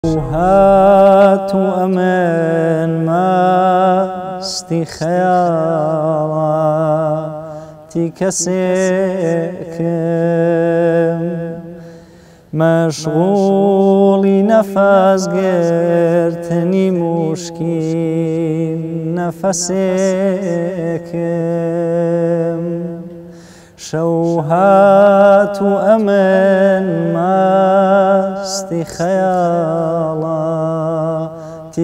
هات وأمان ماستی خیالاتی کسیکم مشغولی نفس گرتنی مشکین نفسیکم شوهات وأمان ماستی خیالاتی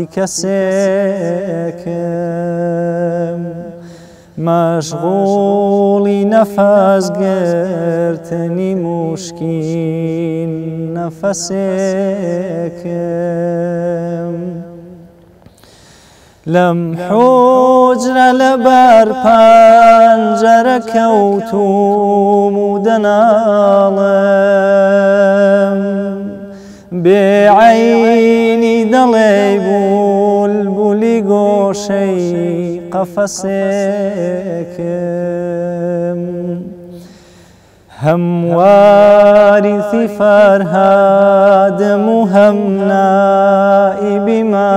کسیکم مشغولی نفس گرتنی مشکین نفسیکم لم حجر لبر پنجره كوتوم ودنالم بعيني دلي بلبلي قوشي قفسكم هم وارثي فرهاد مهم نائب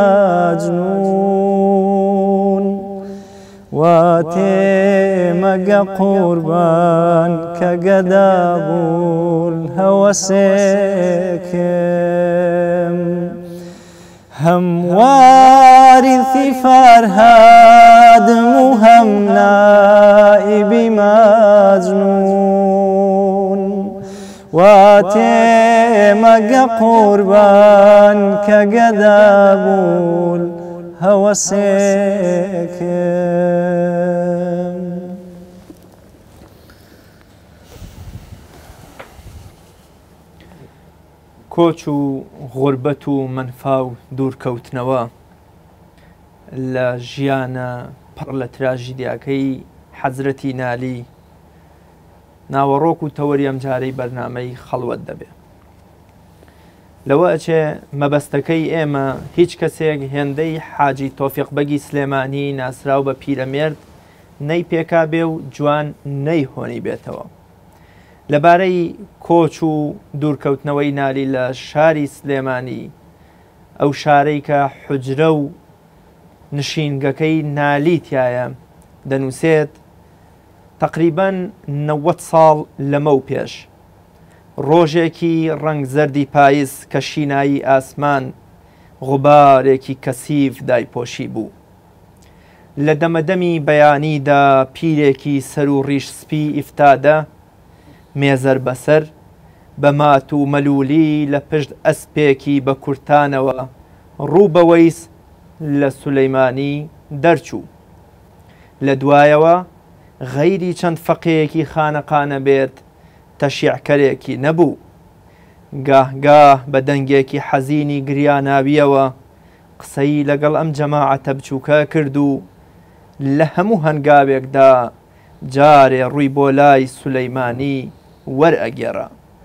مجنون واتمق قربان كقدابو الهوسكم هم وارثي فرهاد مهم نائب مجنون واتمق قربان كقدابو الهوسكم کۆچ و غوربەت و منفا و دوورکەوتنەوە لە ژیانە پڕ لە تراژیدیاکەی حەزرەتی نالی ناوەڕۆک و تەوەری ئەم جارەی بەرنامەی خەڵوەت دەبێت. لەوە ئەچێ مەبەستەکەی ئێمە هیچ کەسێک هێندەی حاجی تۆفیق بەگی سلێمانی ناسراو بە پیرەمێرد نەی پێکا بێ و جوان نەی هۆنی بێتەوە. لەبارەی کۆچ و دوورکەوتنەوەی نالی لە شاری سلێمانی ئەو شارەی کە حوجرە و نشینگەکەی نالی تایە دەنووسێت تقریباً 90 ساڵ لەمە و پێش ڕۆژێکی ڕەنگ زەردی پاییز کە شینایی ئاسمان غوبارێکی کەسیف دایپۆشی بوو. لە دەمەدەمی بەیانیدا پیرێکی سەر و ڕیش سپی ئیفتادە مێزەر بەسەر بە مات و مەلولی لە پشت ئەسپێکی بە کورتانەوە ڕوو بەوەیس لە سولەیمانی دەرچوو. لە دوایەوە غەیری چەند فەقێیەکی خانەقانە بێت تەشیعکەرێکی نەبوو. گاهگاه بە دەنگێکی حەزینی گریاناویەوە قسەی لەگەڵ ئەم جەماعەتە بچووکە کرد و لە هەموو هەنگاوێکدا جارێ ڕووی بۆ لای سولەیمانی وەرئەگێڕا.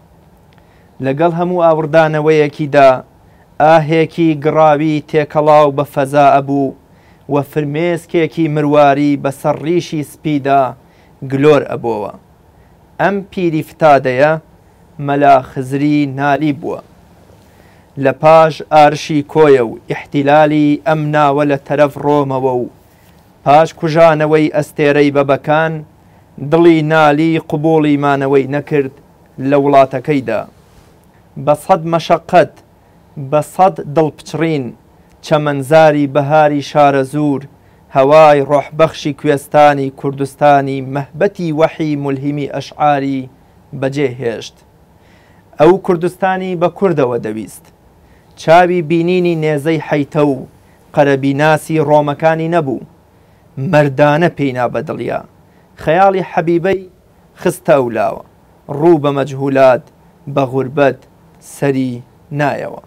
لەگەڵ هەموو ئاوردانەوەیەکیدا ئاهێکی گڕاوی تێکەڵاو بە فەزا ئەبوو و فرمێسکێکی مرواری بەسەر ڕیشی سپیدا گلۆر ئەبووە. ئەم پیری فتادەیە مەلا خزری نالی بووە. لە پاش ئارشی کۆیە و ئیحتیلالی ئەم ناوە لە تەرەف ڕۆمەوە و پاش کوژانەوەی ئەستێرەی بەبەکان دڵی نالی قبوڵی مانەوەی نەکرد لە وڵاتەکەیدا. بە سەد مەشەقەت بە سەد دڵپچڕین چەمەنزاری بەهاری شارە زوور هەوای ڕۆحبەخشی کوێستانی کوردستانی مەهبەتی وەحی مولهیمی ئەشعاری بەجێ هێشت. ئەو کوردستانی بە کوردەوە دەویست. چاوی بینینی نێزەی حەیتە و قەرەبیناسی ڕۆمەکانی نەبوو. مەردانە پێینا بەدڵیا خەیاڵی حەبیبەی خستە ئەولاوە ڕوو بە مەجهولات بە غوربەت سەری نایەوە.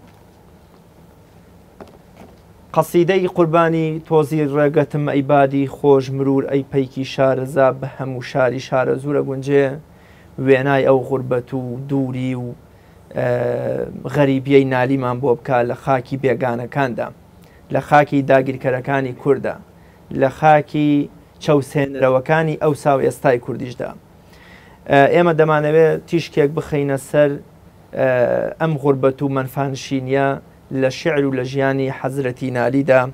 قەسیدەی قوربانی تۆزی ڕێگەتم ئەیبادی خۆش مرور ئەی پەیکی شارەزا بە هەموو شاری شارە زوورە گونجێ وێنای ئەو غوربەت و دووری و غەریبیەی نالیمان بۆ بکە لە خاکی بێگانەکاندا، لە خاکی داگیرکەرەکانی کووردە، لە خاکی چەوسێنەرەوەکانی ئەو ساو ئێستای کوردیشدا. ئێمە دەمانەوێت تیشکێک بخەینە سەر ئەم غوربەت و مەنفانشینیە لە شعر و لە ژیانی حەزرەتی نالیدا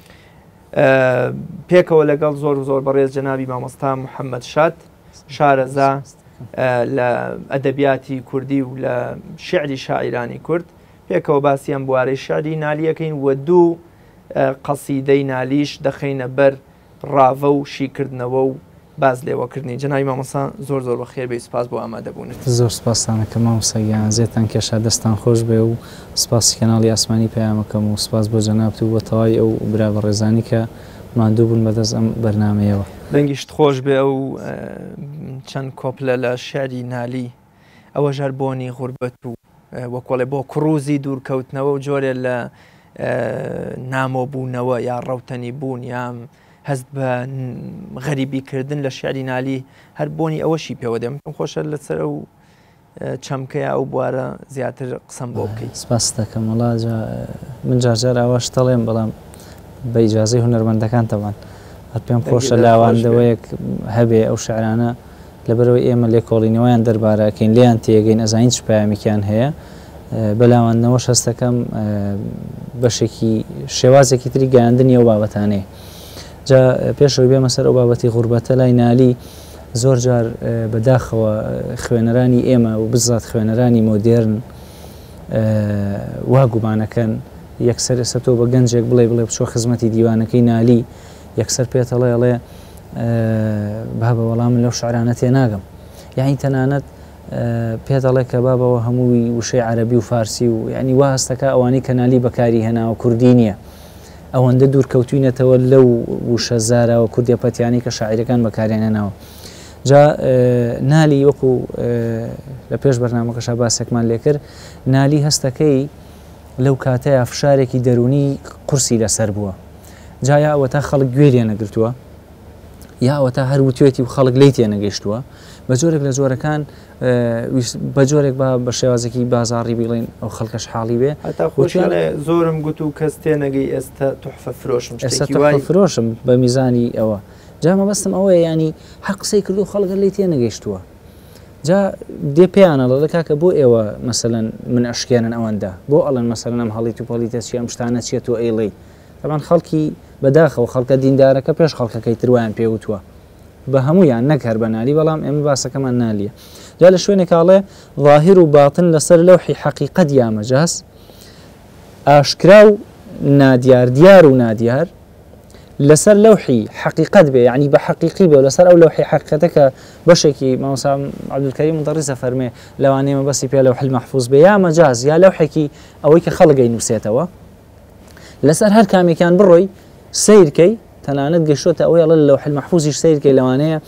پێکەوە لەگەڵ زۆر بەڕێز جەنابی مامۆستا محەممەد شاد شارەزا لە ئەدەبیاتی کوردی و لە شعری شاعیرانی کورد پێکەوە باسییان بوارەی شعری نالیەکەین و دوو قەسیدەی نالیش دەخینە بەر ڕاوە و شیکردنەوە و باز لێوەکردنی جەنابی مامۆستا زۆر بەخێر بێ سپاس بۆ ئامادەبوونت. زۆر سپاسانەکە مامۆستاگیان زێتان کێشا دەستان خۆش بێ و سپاسی کەناڵی ئاسمانی پەیامەکەم و سپاس بۆ جەنابت و بە تەواوی ئەو برا بەڕێزانی کە ماندوو بوون بەدەست ئەم بەرنامەیەوە. دەنگیشت خۆش بێ و چەند کۆپلە لە شعری نالی ئەوە ژەر بۆنی غوربەت و وەکۆڵێ بۆ کڕوزی دوورکەوتنەوە و جۆرێ لە نامۆبوونەوە یا ڕەوتەنی بوون یام هەست بە غەریبیکردن لە شعری نالی هەر بۆنی ئەوەشی پێوە دێم خۆشە لەسەر و چەمکەیە ئەو بوارە زیاتر قسەم بۆ بکەیت. سپاس دەکەم وڵا من جارجار ئاواش دەڵێم بەڵام بە ئیجازەی هونەرمەندەکانتەوان هەر پێم خۆشە لاوانەوەیەک هەبێ ئەو شعرانە لەبەرەوەی ئێمە لێکۆڵینەوەیان دەربارەکەین لیان تێگەین ئەزانین چ پایامێکیان هەیە بەلاوانەوەش هەستەکەم بەشێکی شێوازێکی تری گەیاندنی ئەو بابەتانەیە. جا پێشەوەی بێمە سەر ئەو بابەتی غوربەتە لای نالی زۆر جار بەداخەوە خوێنەرانی ئێمە و بزات خوێنەرانی مۆدێرن وا گومانەکەن یەکسەر ئێستا تۆ بە گەنجێک بڵێ بچۆ خزمەتی دیوانەکەی نالی یەکسەر پێتەڵێ ئەڵێ بابە وەڵام لەو شعرانە تێناگەم یعنی تەنانەت پێدەڵێ کە بابەوە هەمووی وشەی عەرەبی و فارسی و یعنی وا هەستەکە ئەوانەی کە نالی بەکاری هێناوە کوردی نییە ئەوەندە دوورکەوتوینەتەوە لەو وشە زارەوە کوردیەپەتیانی کە شاعیرەکان بەکاریان هێناوە. جا نالی وەکو لە پێش بەرنامەکەشا باسێکمان لێکرد نالی هەستەکەی لەو کاتەیە فشارێکی دەرونی قورسی لەسەر بووە جایا ئەوە تا خەڵک گوێریە نەگرتووە یا ئەوە تا هەر وتوێتی و خەڵک لی تێ نەگەیشتووە بە جۆرێک لە جۆرەکان بە جۆرێک بە شێوازێکی بازاڕی بڵێن ئەو خەڵکەش حاڵی بێ زۆرم گوت و کەس تێنەگەی ئێستا توحفە فرۆشم ئێستا فرۆشم بە میزانی ئەوە جامە بەستم ئەوەیە ینی هەر قسەی کردو خەڵگە لی تێ نەگەیشتووە جا دێ پێیانەڵە لە کاکە بۆ ئێوە مەسەلەن من ئەشکێنن ئەوەندە بۆ ئەڵەن مەسەلەن ئەم هەڵی توپۆلیتە چی ئەم شتانە چێت و ئەیڵێ تەمان خەڵکی بەداخەوە خەڵکە دیندارەکە پێش خەڵکەکەی تروایان پێوتووە بە هەمویان نەکەر بە نالی بەڵام ئێمە باسەکەمان نالیە جا لە شوێنێکاڵێ ظاهر و باتن لەسەر لەوحی حەقیقەت یا مەجاز ئاشکرا و نادیار دیار و نادیار لەسەر لەوحی حەقیقەت بێ یعنی بە حەقیقی بێ لەسەر ئەو لەوحی حەقیقەتەکە بەشێکی مامۆستا عەبدولکەریم مدەڕیسە فەرمێ لەوانەیە بەسی پێ لەوحی مەحفوظ بێ یا مەجاز یا لەوحێکی ئەوەی کە خەڵگەی نووسێتەوە لەسەر هەر کامێکیان بڕۆی سیرکەی تەنانەت گەشتۆتە ئەوەی ئەڵە لەوحی مەحفوظیش سیرکەی لەوانەیە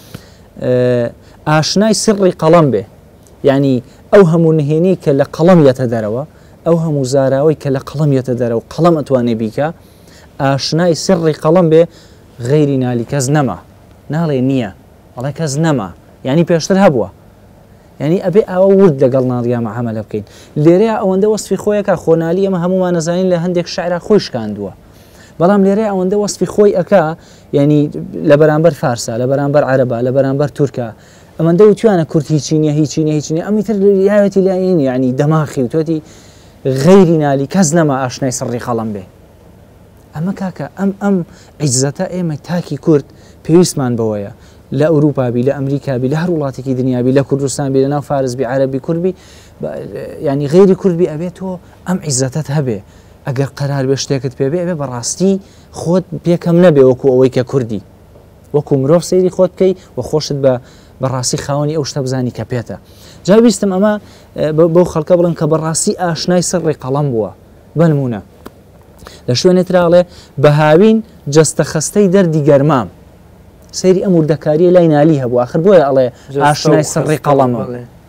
ئاشنای سڕی قەڵەم بێ یعنی ئەو هەموو نهێنی کە لە قەڵەم یەتە دەرەوە ئەو هەموو زاراوەی کە لە قەڵەم یەتە دەرەوە قەڵەم ئەتوانێ بیکە ئاشنای سڕی قەڵەم بێ غەیری نالی کەس نەما ناڵێ نییە ئەڵێ کەس نەما یعنی پێشتر هەبووە یعنی ئەبێ ئەوە ورد لەگەڵ ناڵیا مەعامەلە بکەین لێرەیە ئەوەندە وەسفی خۆیەکە خۆنالی ئەمە هەمومان نەزانین لە هەندێک شاعرە خۆی شکاندووە بەڵام لێرەیە ئەوەندە وەسفی خۆی ئەکا یعنی لە بەرامبەر فارسا لە بەرامبەر عەرەبە لە بەرامبەر تورکە ئەمەندە وتوانە کورد هیچینە ئەمی تر یاوێتی لایەن یعنی دەماخی وتۆتی غەیری نالی کەس نەما ئاشنای سڕی قەڵەم بێ ئەمە کاکە ئەم عیزەتە ئێمە تاکی کورد پێویستمان بەوەیە لە ئەوروپابی لە ئەمریکابی لە هەر وڵاتێکی دنیابی لە کوردستانبی لە ناو فارسبی عەرەبی کوردبی ینی غەیری کوردبی ئەبێتەوە ئەم عیزەتت هەبێ ئەگەر قەرار بێ شتێکت پێبێ ئەبێ بەڕاستی خۆت پێکەم نەبێ وەکو ئەوەی کە کوردی وەکو مرۆڤ سەیری خۆت بکەی و خۆشت بەڕاستی خاوەنی ئەو شتە بزانی کە پێتە جا بیستم ئەمە بەو خەڵکە بڵێن کە بەڕاستی ئاشنای سڕی قەڵەم بووە بنمونە لە شوێنێتراڵێ بە هاوین جەستە خەستەی دەردی گەرمام سەیری ئەم وردەکاریە لای نالی هەبوو آخر بۆیە ئەڵێ ئاشنای سڕی قەڵەمە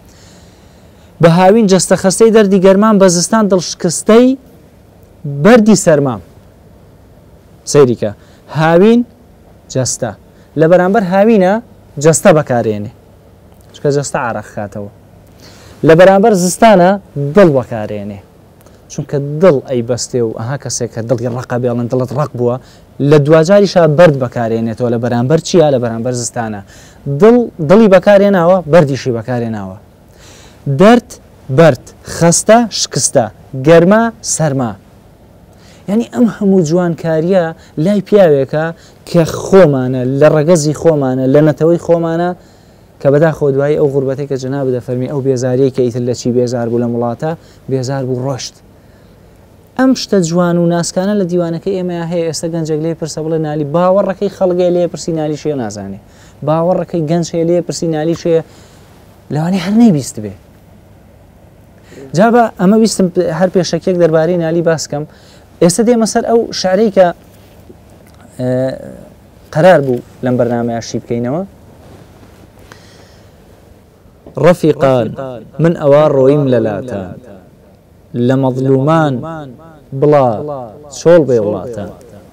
بە هاوین جەستە خەستەی دەردی گەرمام بە زستان دڵشکستەی بەردی سەرمام سەیریکە هاوین جەستە لە بەرامبەر هاوینە جەستە بەکارێنێ چکە جەستە عارەق خاتەوە لە بەرامبەر زستانە دڵ بەکارێنێ چونکە دڵ ئەی بەستێ و ئەها کەسێک کە دڵی ڕقە بێڵن دڵت ڕق بووە لە دوجاریشا بەرد بەکارێنێتەوە لە بەرامبەر چیە لە بەرامبەر زستانە دڵی بەکارێناوە بەردیشی بەکارێناوە دەرد بەرد خەستە شکستە گەرما سەرما ینی ئەم هەموو جوانکاریە لای پیاوێکە کە خۆمانە لە ڕەگەزی خۆمانە لە نەتەوەی خۆمانە کە بەداخۆ دوایی ئەو غوربەتەی کە جەناب دەفەرمی ئەو بێزاریەی کە ئیتر لە چی بێزار بوو لە وڵاتە بێزار بوو ڕۆشت. ئەم شتە جوان و ناسکانە لە دیوانەکەی ئێمە هەیە ئێستا گەنجێک لێ پرسە بڵێ نالی باوەڕەکەی خەڵگەی لێ پرسی نالیشەیە نازانێ باوەڕەکەی گەنجێ لێ پرسی نالیشەیە لەوانەیە هەر نەیبیست بێ. جا بە ئەمە ویستم هەر پێشەکێک دەربارەی نالی باسکەم. ئێستا دێمە سەر ئەو شعرەی کە قەرار بوو لەم بەرنامەیەشی بکەینەوە. ڕەفیقان من ئەوە ڕۆیم لەلاتان لە مەظلومان بڵا چۆڵ بێ وڵاتان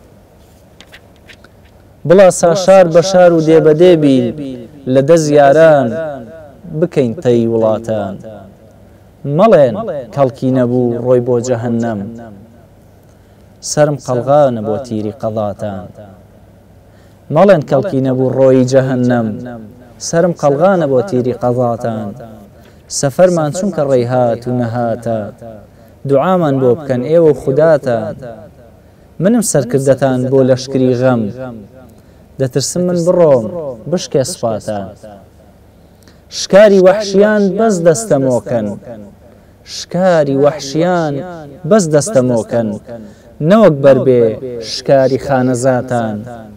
بڵا ساشار بەشار و دێبەدێبی لە دەست یاران بکەین تەی وڵاتان مەڵێن کەڵکی نەبوو ڕۆی بۆ جەهەنەم سرم قەڵغانە بۆ تیری قەضاتان مەڵێن کەڵکی نەبوو ڕۆی جەهەنەم سرم قەڵغانە بۆ تیری قەضاتان سەفەرمان چونکە ڕێیهات و نەهاتە دوعامان بۆ بکەن ئێوە خوداتان منم سەرکردەتان بۆ لەشکری غەم دەترسم من بڕۆم بشکێ سوپاتان شکاری وەحشیان بەس دەستەمۆکەن شکاری وەحشیان بەس دەستەمۆکەن نەوەک بەربێ شکاری خانەزاتان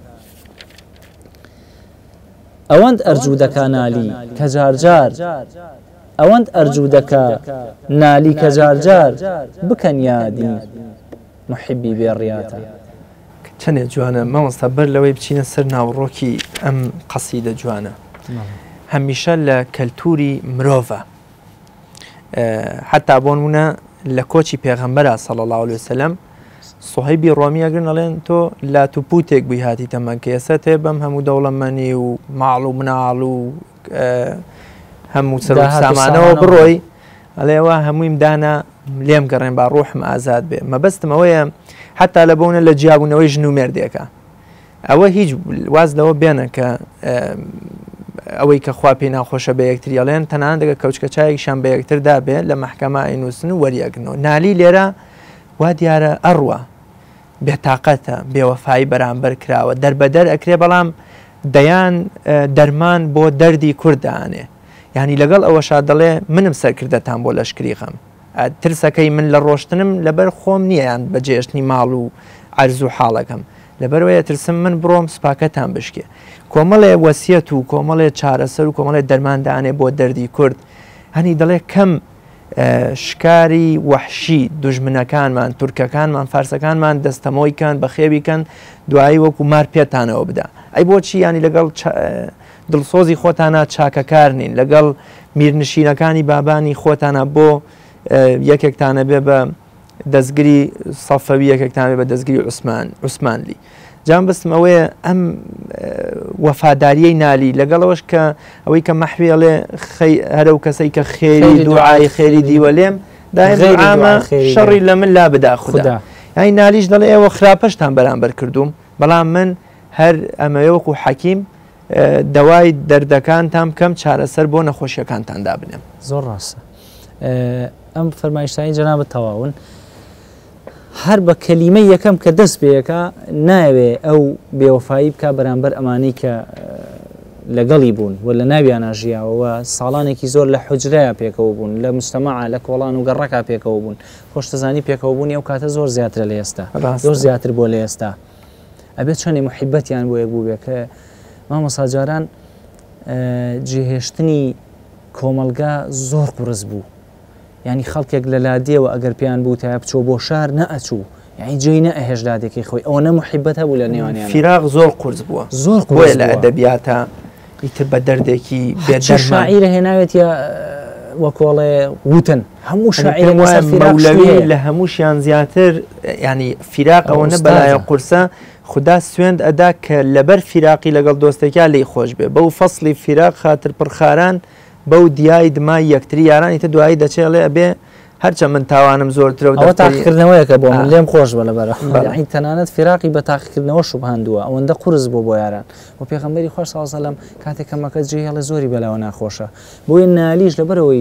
ئەوەند ئەرجوو دەکا نالی کە جارجار ئەوەند ئەرجوو دەکا نالی کە جارجار بکەن یادی محبی بێڕیاتە. چەندێک جوانە مامۆستا بەر لەوەی بچینە سەر ناوڕۆکی ئەم قەسیدە جوانە هەمیشە لە کەلتوری مرۆڤە حتا بۆ نمونە لە کۆچی پێغەمبەرە صلی الله علیه وسلم سوهەیبی ڕۆمی ئەگەر نەڵێن تۆ لاتوپوتێک بووی هاتیتە مەکە ئێستا تێ بەم هەموو دەوڵەمەنی و ماڵ و مناڵ و هەموو سامانەوە بڕۆی ئەڵێەوە هەموویم دانا لێم گەڕێن با ڕۆحم ئازاد بێ مەبەستم ئەوەیە حتا لە بۆنە لە جیابوونەوەی ژن و مێردێکە ئەوە هیچ واز لەوە بێنە کە ئەوەی کە خوا پێی ناخۆشە بە یەکتری ئەڵێن تەنان دەگە کەوچکە چایەکیشان بە یەکتردا بێ لە مەحکەمە ئەینووسن و وەریەگرنەوە نالی لێرە وا دیارە ئەڕوە بێتاقەتە بێوەفایی بەرامبەر کراوە دەربەدەر ئەکرێ بەڵام دەیان دەرمان بۆ دەردی کوردانێ یعنی لەگەڵ ئەوەشا دەڵێ منم سەرکردەتان بۆ لەشکری غەم ترسەکەی من لە ڕۆشتنم لەبەر خۆم نییە یان بەجێشتنی ماڵ و عەرز و حاڵەکەم لەبەرەوەیە ترسم من بڕۆم سوپاکەتان بشکێ کۆمەڵێ وەسیەت و کۆمەڵێ چارەسەر و کۆمەڵێ دەرماندانێ بۆ دەردی کورد هەنی دەڵێ کەم شکاری وەحشی دوژمنەکانمان تورکەکانمان فارسەکانمان دەستەمۆیکان بەخێویکەن دوایی وەکو مار پێتانەوە بدا ئەی بۆچی ینی لەگەڵ دڵسۆزی خۆتانە چاکەکار نین لەگەڵ میرنشینەکانی بابانی خۆتانە بۆ یەکێکتانە بێ بە دەستگیری سەفەوی یەکێکتان بێ بە دەستگیری عوسمانلی جام بستم ئەوەیە ئەم وەفاداریەی نالی لەگەڵەوەش کە ئەوەی کە مەحوێڵێ هەرە و کەسەی کە خێری دوعای خێری دیوە لێم داهێمە شەڕی لە من لا بدا خوددا یانی نالیش دەڵێ ئێوە خراپەشتان بەرامبەر کردوم بەڵام من هەر ئەمەوە وەکو حەکیم دەوای دەردەکانتان بکەم چارەسەر بۆ نەخۆشیەکانتاندا بنێم. زۆر ڕاستە ئەم فەرمایشتانی جەنابەت تەواون هەر بە کەلیمەی یەکەم کە دەست پێیەکە ناوێ ئەو بێوەفایی بکە بەرامبەر ئەمانەی کە لەگەڵی بوون و لە ناویانە ژیاوەوە ساڵانێکی زۆر لە حوجرەیە پێکەوە بوون لە مجتەمەعە لە کۆڵان و گەڕەکە پێکەوە بوون خۆشتەزانی پێکەوە بوونی ئەو کاتە زۆر زیاترە لە ئێستا زۆر زیاتر بۆ لە ئێستا ئەبێت چەندی محیبەتیان بۆ یەک بوو بێ کە مامۆستا جاران جێهێشتنی کۆمەلگا زۆر قورس بوو ینی خەڵکێک لە لادێەوە ئەگەر پێیان بوو تا بچۆ بۆ شار نەئەچوو یعنی جێی نەئەهێش لادێکی خۆی ئەوە نە محیبەت هەبوو لە نێوانیان فیراق زۆر قورس بووە زۆر قورس لە ئەدەبیاتە ئیتر بە دەردێکی بێ شاعیرە هێناوێت یا وەکۆڵێ وتن هەموو شاعیرەوی لە هەمووشیان زیاتر ینی فیراق ئەوە نە بەلایە قورسە خدا سوێند ئەدا کە لەبەر فیراقی لەگەڵ دۆستێکیان لی خۆش بێ بەو فەسلی فیراق خاتر پڕخاران بەو دیای دمای یەکتری یارانی تە دوایی دەچێڵێ ئەبێ هەرچە من تاوانم زۆرترە و تاقیکردنەوەیەکە بۆ من لێم خۆش بە لەبەرە تەنانەت فیراقی بە تاقیکردنەوە شوبهاندووە ئەوەندە قورس بۆ یاران و پێغەمبەری خۆش ساڵ سەلەم کاتێک کەمەکە جێ هێڵە زۆری بەلاوە ناخۆشە بۆیە نالیش لەبەرەوەی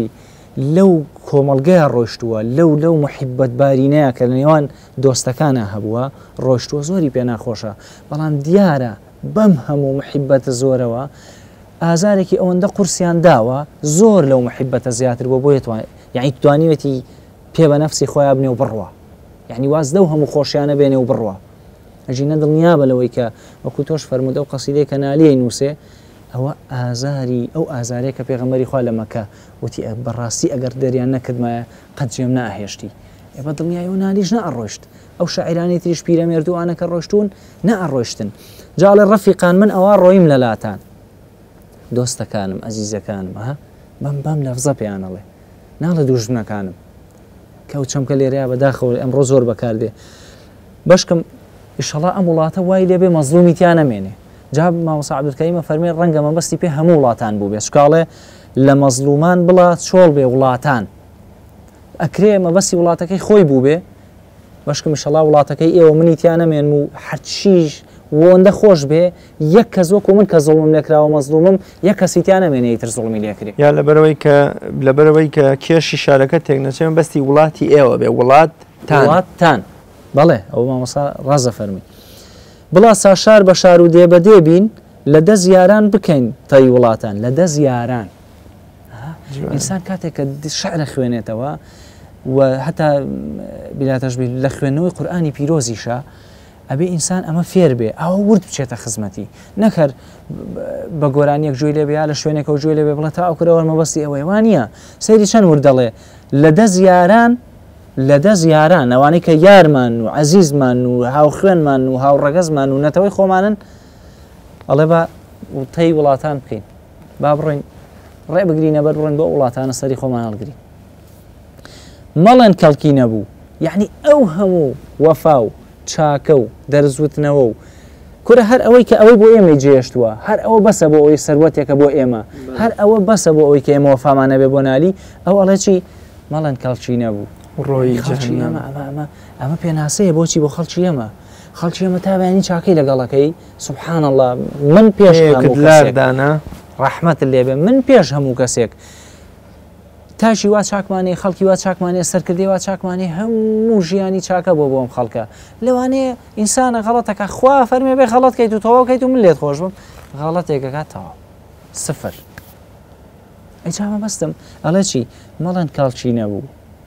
لەو کۆمەڵگەیە ڕۆیشتووە لەو محیبەت بارینەیە کە لە نێوان دۆستەکانە هەبووە ڕۆیشتووە زۆری پێ ناخۆشە بەڵام دیارە بەم هەموو محیبەتە زۆرەوە ئازارێکی ئەوەندە قورسیان داوە زۆر لەو محیبەتە زیاتر بۆ بۆیتوان یعنی توانیوێتی پێ بە نەفسی خۆیان بنێ و بڕوە یعنی واز دەو هەموو خۆشیانە بێنێ و بڕوە ئەژینە دڵنیابە لەوەی کە وەکو تۆش فەرموودە و قەسیدەی کە نالیەی نووسێ ئەوە ئازاری ئەو ئازارەیە کە پێغەمبەری خوا لە مەکە وتی بەڕاستی ئەگەر دەریان نەکردمایە قەت جێم نائهێشتی بە دڵنیای و نالیش نەئەڕۆیشت ئەو شاعیرانی تریش پیرەمێردووانە کە ڕۆیشتون نەئەڕۆیشتن جا لە ڕەفیقان من ئەوە ڕۆیم لە لاتان دۆستەکانم ئەزیزەکانم بەم لەفزە پێیانەڵێ ناڵە دوژمنەکانم کەوت چەمکە لێرەیە بەداخەوە ئەمڕۆ زۆر بەکاردێ بەشکم ئیشەڵا ئەم وڵاتە وای لێبێ مەزلومی تیان نەمێنێ جا مامۆستا عەبدولکەریمە فەرمێ ڕەنگە مەبەستی پێ هەموو وڵاتان بوو بێ سکاڵێ لە مەزلومان بڵات چۆڵ بێ وڵاتان ئەکرێ مەبەستی وڵاتەکەی خۆی بوو بێ بەشکم ئیشەڵا وڵاتەکەی ئێوە منی تیان نەمێن و هەرچیش وەندە خۆش بێ یەک کەس وەکو من کە زوڵمم لێکراوە مەزلومم یەک کەسی تیان نەمێنێ ئیتر زوڵمی لێکرێ یا لەبەرەوەی کە کێشی شارەکە تێک نەچێن بەستی وڵاتی ئێوە بێ وڵاتتان بەڵێ ئەو مامۆستا ڕازە فەرمی بڵا ساشار بە شار و دێبەدێ بین لە دە زیاران بکەین تای وڵاتان لە دە زیاران ئینسان کاتێک کە شعرە خوێنێتەوە و هەتا بیلاتەشبی لە خوێندنەوەی قورئانی پیرۆزیشە ئەبێ ئینسان ئەمە فێر بێ ئەوە ورد بچێتە خزمەتی نەکەر بە گۆرانیەک گوێی لێ بێ لە شوێنێکەوە گوێی لێ بێ بڵێ تا ئەوکرەوە مەبەستی ئەوەی وانە سەیری چەند ورد دەڵێ لە دە زیاران ئەوانەی کە یارمان و عەزیزمان و هاو خوێنمان و هاو ڕەگەزمان و نەتەوەی خۆمانن ئەڵێ بە تەی وڵاتان بکەین با بڕۆین ڕێ بگرینە بەر بڕۆین بۆ وڵاتانە سەری خۆمان هەڵگرین مەڵێن کەڵکی نەبوو یعنی ئەو هەموو وەفا و چاکە و دەرزوتنەوە و کورە هەر ئەوەی کە ئەوەی بۆ ئێمە جێشتووە هەر ئەوە بەسە بۆ ئەوەی سەروەتێکە بۆ ئێمە هەر ئەوە بەسە بۆ ئەوەی کە ئێمە وەفامانە بێ بۆ نالی ئەو ئەڵێ چی مەڵێن کەڵکی نەبوو ڕۆی ئەمە پێناسەیە بۆچی بۆ خەڵکی ئەمە تابیانی چاکەی لەگەڵەکەی سوبحان الله من پێش لاردانە ڕەحمەت لێبێ من پێش هەموو کەسێک تاشی وا چاکمانێ خەڵکی وا چاکمانێ سەرکردی وا چاکمانێ هەموو ژیانی چاکە بۆ بۆم خەڵکە لەوانەیە ئینسانە غەڵەتەکە خوا فەرمێ بێ غەڵەتکەیت و تەواو کەیت و من لێت خۆش بم غەڵەتێکەکە تەواو سفر ئەیجا مەبەستم ئەڵێ چی مەڵێن کاڵچی نەبوو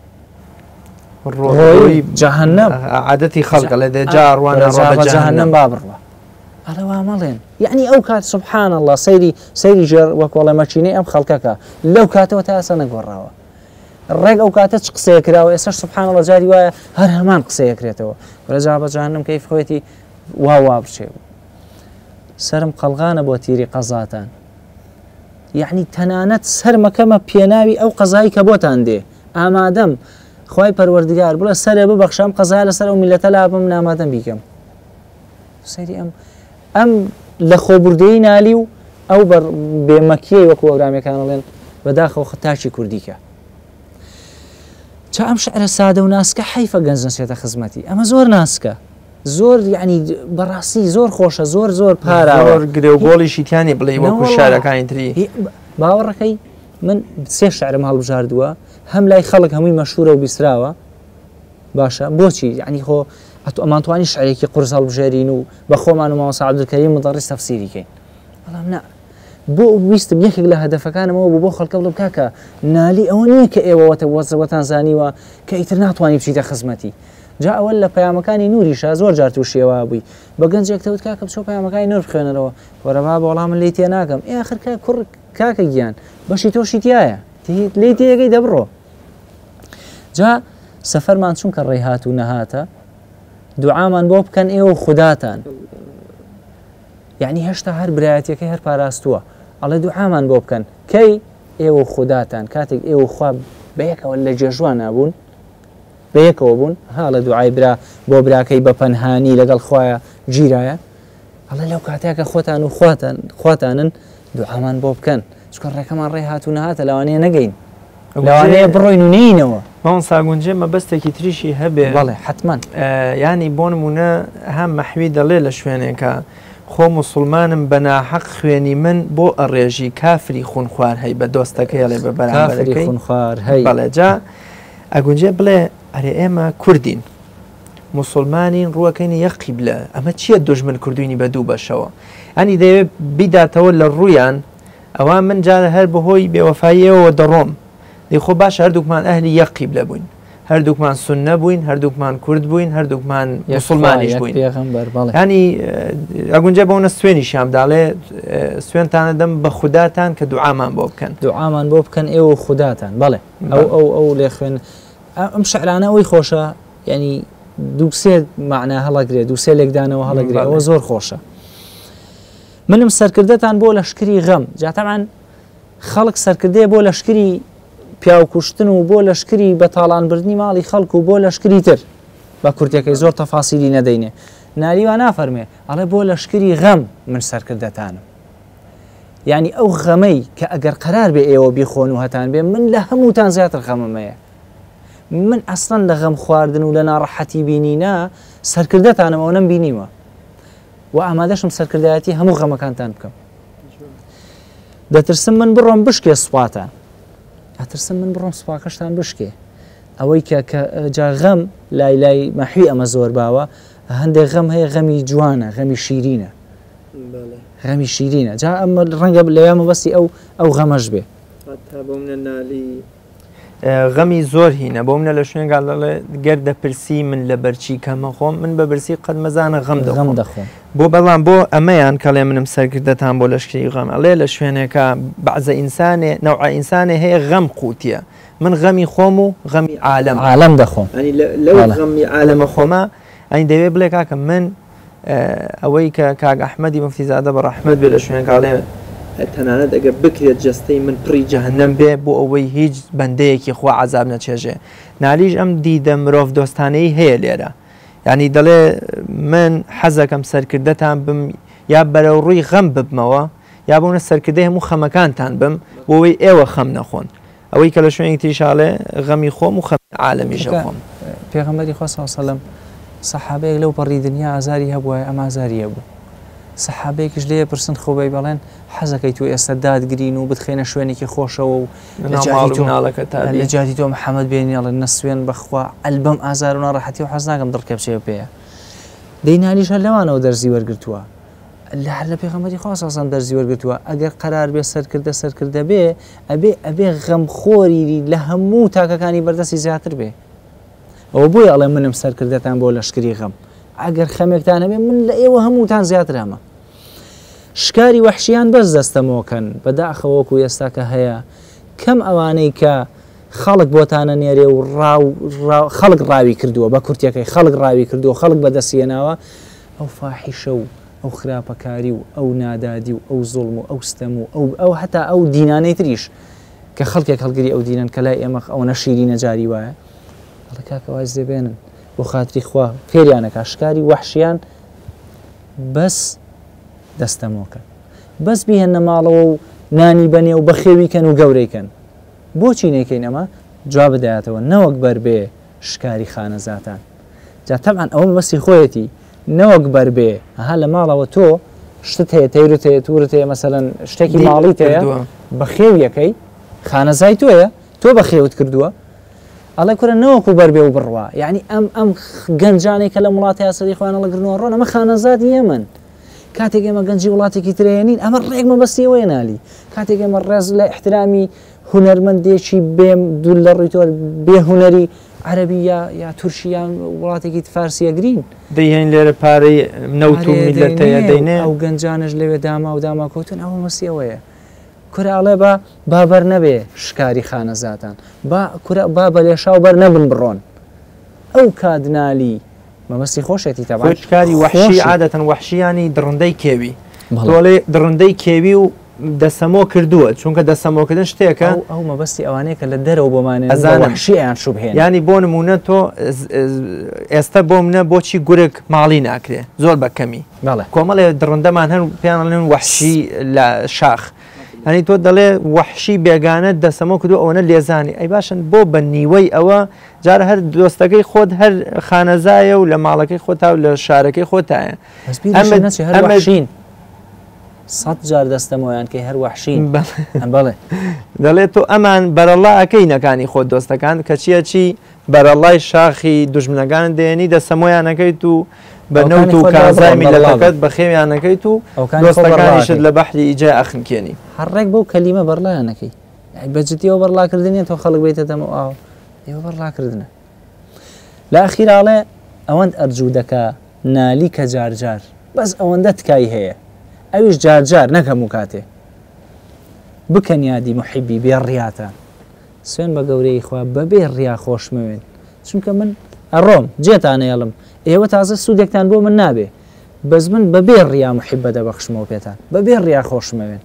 ڕۆی جەهەنەم عادەتی خەڵکە لە دێجا ڕوانە ڕۆ جەهەنەم با بڕوە ئەڵێ وا مەڵێن یعنی ئەو کات سبحان الله سەیری ژێر وەکوڵە مەچینەی ئەم خەڵکەکە لەو کاتەوە تا ئێستا نەگۆڕاوە ڕێک ئەو کاتە چ قسەیە کراوە ئێستاش سبحان الله جاری وایە هەر هەمان قسەیەکرێتەوە وەرەجا بە جەهەنەم کەیف خۆیەتی وا بچێ سرم قەڵغانە بۆ تیری قەزاتان یعنی تەنانەت سەرمەکەمە پێناوی ئەو قەزایی کە بۆتان دێ ئامادەم خوای پەروەردگار بڵێ سەرێ ببەخشام قەزایە لەسەر ئەو میلەتە لابم نامادەم بیکەم سەیری ئەم لە خۆبوردەی نالی و ئەو بێمەکیەی وەکو ئەورامیەکانەڵێن بەداخەوە تاچی کوردیکە چا ئەم شعرە سادە و ناسکە حیفە گەنج نەچێتە خزمەتی ئەمە زۆر ناسکە زۆر یعنی بەڕاستی زۆر خۆشە زۆر پاراوە گرێوگۆڵیشی تیانی بڵێ وەکو شارەکانی تری باوەڕەکەی من سێ شعرم هەڵبژاردووە هەم لای خەڵک هەمووی مەشهورە و بیسراوە باشە بۆچی یعنی خۆ ئەمانتوانی شعرێکی قورس هەڵبژێرین و بە خۆمان و مامۆستا عەبدولکەریم مدەڕیس تەفسیریکەین بەڵام نا بۆ ویستم یەکێک لە هەدەفەکانمەوە بۆ خەڵکە بڵم کاکە نالی ئەوە نییە کە ئێوەوەتە وەزەوەتان زانیوە کە ئیتر ناتوانانی بچیتە خزمەتی جا ئەوە لە پەیامەکانی نووریشە زۆر جار تووشیەوە بووی بە گەنجێکتەوت کاکە بچۆ پەیامەکانی نور بخوێنەرەوە وەرەبا بە وەڵام من لێی تێ ناکەم ئاخر کوڕ کاکە گیان بەشی تۆشی تایە لێی تێگەی دەبڕۆ جا سەفەرمان چونکە ڕێهات و نەهاتە دوعامان بۆ بکەن ئێوە خوداتان یعنی هێشتا هەر برایەتەکەی هەر پاراستووە ئەڵێ دوعامان بۆ بکەن کەی ئێوە خوداتان کاتێک ئێوە خوا بەیەکەوە لە جێژوان نابوون بەیەکەوە بوون هاڵە دوعای برا بۆ براکەی بە پەنهانی لەگەڵ خوایە گیرایە ئەڵێ لەو کاتێکە خۆتان و خواتانن دوعامان بۆ بکەن چکە ڕێکەمان ڕێهات و نەهاتە لەوانەیە نەگەین لەوانەیە بڕۆین و نینەوە ماوەن ساگونجێ مەبەستێکی تریشی هەبێ بەڵێ حتمما ینی بۆ نمونە هەم مەحوی دەڵێ لە شوێنێکە خۆ مسلمانم بەناحەق خوێنی من بۆ ئەڕێژی کافری خونخوار هەی بە دۆستەکەی لێ بە بەرامبەرەکەی خونخوار هەی بەڵێ جا ئەگونجێ بڵێ ئەرێ ئێمە کوردین مسلمانین ڕووەکەینی یەک قیبلە ئەمە چییە دوژمن کردوینی بە دوو بەشەوە ئەنی دەوێت بیداتەوە لە ڕوویان ئەوە من جارە هەر بەهۆی بێوەفاییەوە دەڕۆم دەیخۆ باش هەردووکمان ئەهلی یەک قیبلە بووین هەردووکمان سوننە بووین هەردووکمان کورد بووین هەردووکمان مسلمانیش بووین ینی ئەگونجە بۆنە سوێنی شامداڵێ سوێنتانە دەم بە خوداتان کە دوعامان بۆ بکەن دوعامان بۆ بکەن ئێوە خوداتان بەڵێ ئەو لێ خوێن ئەم شعرانە ئەوەی خۆشە ینی دووسێ معنە هەڵەگرێت دووسێ لێکدانەوە هەڵەگرێت ئەوە زۆر خۆشە منم سەرکردەتان بۆ لەشکری غەم جاتەمان خەڵک سەرکردەیە بۆ لەشکری پیاوکوشتن و بۆ لەشکری بەتاڵانبردنی ماڵی خەڵک و بۆ لەشکری تر بە کورتەکەی زۆر تەفاسیلی نەدەینێ ناریوان نافەرمێ ئەڵێ بۆ لەشکری غەم من سەرکردەتانم یعنی ئەو غەمەی کە ئەگەر قەرار بێ ئێوە بیخۆن و هەتان بێ من لە هەمووتان زیاتر غەمەمەیە من ئەسڵەن لە غەم خواردن و لە ناڕەحەتی بینینا سەرکردەتانم ئەو نەم بینیوە و ئامادەشم سەرکردایەتی هەموو غەمەکانتان بکەم دەترسم من بڕۆم بشکێ سوپاتان ئەترسم من بڕۆم سوپاکەشتان بشکێ ئەوەی کە جا غەم لای لای مەحوی ئەمە زۆر باوە هەندێک غەم هەیە غەمی جوانە غەمی شیرینە غەمی شیرینە جا ئەمە ڕەنگە لەوێ مەبەستی ئەو غەمەش بێ غەمی زۆر هینە بۆ منە لە شوێنگال دەڵێ گەر دەپرسی من لە بەرچی کەمە خۆم من بە برسی قەت مەزانە غەم دەخۆم بۆ بەڵام بۆ ئەمەیان کەڵێ منم سەرکردەتان بۆ لەشکری غەم ئەڵێ لە شوێنێکە بەعزە ئینسانێ نەوع ئینسانێ هەیە غەم قوتیە من غەمی خۆم و غەمی عالەم دەخۆم لەو غەمی عالەمە خۆمە ئەنی دەوێت بڵێ کاکە من ئەوەی کە کاک ئەحمەدی مفتیزادە بە ڕەحمەت بێ لە شوێنکاڵێ تەنانەت ئەگەر بکرێت جەستەی من پڕی جەهەنەم بێ بۆ ئەوەی هیچ بەندەیەکی خوا عەزاب نەچێژێ نالیش ئەم دیدە مرۆڤ دۆستانەی هەیە لێرە ینی دەڵێ من حەزەکەم سەرکردەتان بم یا بەرەو ڕووی غەم ببمەوە یا بۆنە سەرکردەی هەموو خەمەکانتان بم بۆەوەی ئێوە خەم نەخۆن ئەوەی کە لە شوێنی تریشاڵێ غەمی خۆم و خەمی عالەمیشە خۆم پێغەمبەری خوا صلی الله علیه و سلم سەحابەیەک لەو پەڕی دنیا ئازاری هەبووە ئەم ئازاری هەبوو سەحابەیەکیش لێ پرسن خۆبەی بەڵێن حەزەکەی تو ئێستا دادگرین و بتخێنە شوێنێکی خۆشەوە و لە جاتی تۆ محەممەد بێنیاڵێ نەسوێن بەخوا ئەلبەم ئازار و ناڕەحەتی و حەز ناکەم دڕکە بچێ پێەیە دەینالیش هەر لەوانەوە دەرزی وەرگرتووە لە پێغەمبەری خوا صلی الله علیه و سلم دەرزی وەرگرتووە ئەگەر قەرار بێ سەرکردە بێ ئەبێ غەمخۆری لە هەموو تاکەکانی بەردەستی زیاتر بێ ئەوە بۆیە ئەڵێ منم سەرکردەتان بۆ لەشکری غەم ئەگەر خەمێکتان هەبێ من لە ئێوە هەمووتان زیاتر هەمە شکاری وەحشیان بەس دەستەمەوەکەن بەداخەوەکو ئێستا کە هەیە کەم ئەوانەی کە خەڵک بۆتانە نێرێ و خەڵک ڕاوی کردووە بە کورتەکەی خەڵک ڕاوی کردووە خەڵک بەدەستێناوە ئەو فاحیشە و ئەو خراپەکاری و ئەو نادادی و ئەو زوڵم و ئەو ستەم و ئەو هەتا ئەو دینانەی تریش کە خەڵکێک هەڵگری ئەو دینن کە لای ئێمە ئەو نەشیری نەجاری وایە ئەڵە کاکەواز دەبێنن بۆ خاتری خوا فێریانەکە شکاری وەحشیان بەس دەستەمۆکە بەس بیهێنە ماڵەوە و نانی بەنێ و بەخێویکەن و گەورەیکەن بۆچی نەکەین ئەمە جواب بدایەتەوە نەوەک بەربێ شکاری خانەزاتان جا تەبعاً ئەوە بەسی خۆیەتی نەوەک بەربێ ئەها لە ماڵەوە تۆ شتت هەیە تەیرت هەیە تورت هەیە مەسەلەن شتێکی ماڵیت هەیە بەخێویەکەی خانەزای تۆیە تۆ بەخێوت کردووە ئەڵێ کورە نەوەکو بەربێ و بڕوا یعنی ئەم گەنجانێک کە لە وڵاتی یاسەری خۆیانە لەگرنەوە ڕۆن ئەمە خانەزاتی ئێمەن کاتێک ئێمە گەنجی وڵاتێکی ترێنین ئەمە ڕێک مەبەستیەوەی نالی کاتێک ئێمە ڕێز لە احترامی هونەرمەندێکی بێم دوول لە ڕوویتۆر بێ هونەری عەرەبی یا تورکیان وڵاتێکی فارسیەگرین دەیهێن لێرە پارەی نەوت و میلەتەیە دەینێ ئەو گەنجانش لەوێ داما و داماکەوتن ئەوە مەسیەوەیە کورەڵێ با بەر نەبێ شکاری خانەزاتان با بەلێشاو بەر نەبن بڕۆن ئەو کادنالی مەبەستی خۆشێتی تەبعاً شکاری وەحشی عادەتەن وەحشیانی دڕندەی کێوی دۆڵێ دڕندەی کێوی و دەسەمۆ کردووە چونکە دەسەمۆکردن شتێکە ئەو مەبەستی ئەوانەیە کە لە دەرەوە بۆمانێ وەحشییان شوبهێن ینی بۆ نمونە تۆ ئێستا بۆ منە بۆچی گورگ ماڵی ناکرێ زۆر بەکەمی کۆمەڵێ دڕندەمان هەن پێیان وەحشی لە شاخ هەنی تۆ دەڵێ وەحشی بێگانە دەسەمە کردو ئەوەنە لێزانی ئەی باشن بۆ بە نیوەی ئەوە جارە هەر دۆستەکەی خۆت هەر خانەزایە و لە ماڵەکەی خۆتا و لە شارەکەی خۆتایە هەرشین 100 جار دەستەمەوەیان کە هەر وەحشین بەڵێ دەڵێت تۆ ئەمان بەرەڵا ئەەکەی نەکانی خۆت دۆستەکان کە چیە چی بەرەڵای شاخی دوژمنەکان دێنی دەسەمۆیانەکەیت و بە نەوت و کازای میلەتەکەت بە خێویانەکەیت و دۆستەکانیشت لە بەحری ئیجا ئەخنکێنی هەڕێک بەو کەلیمە بەرلایەنەکەی بەجددیەوە بەرڵاکردنیە تۆ خەڵک بیتە دەمە ئاو ئێوە بەرڵاکردنە لە ئەخیراڵێ ئەوەند ئەرجوو دەکا نالی کە جارجار بەس ئەوەندە تکای هەیە ئەویش جارجار نەکەم و کاتێ بکەن یادی محیبی بێڕیاتان سوێن بە گەورەی خوا بەبێ ڕیا خۆشمەوێن چونکە من ئەڕۆم جێتانەیەڵم ئێوە تازە سوودێکتان بۆ من نابێ بەس من بەبێ ڕیا محیبە دەبەخشمەوە پێتان بەبێ ڕیا خۆشمەوێن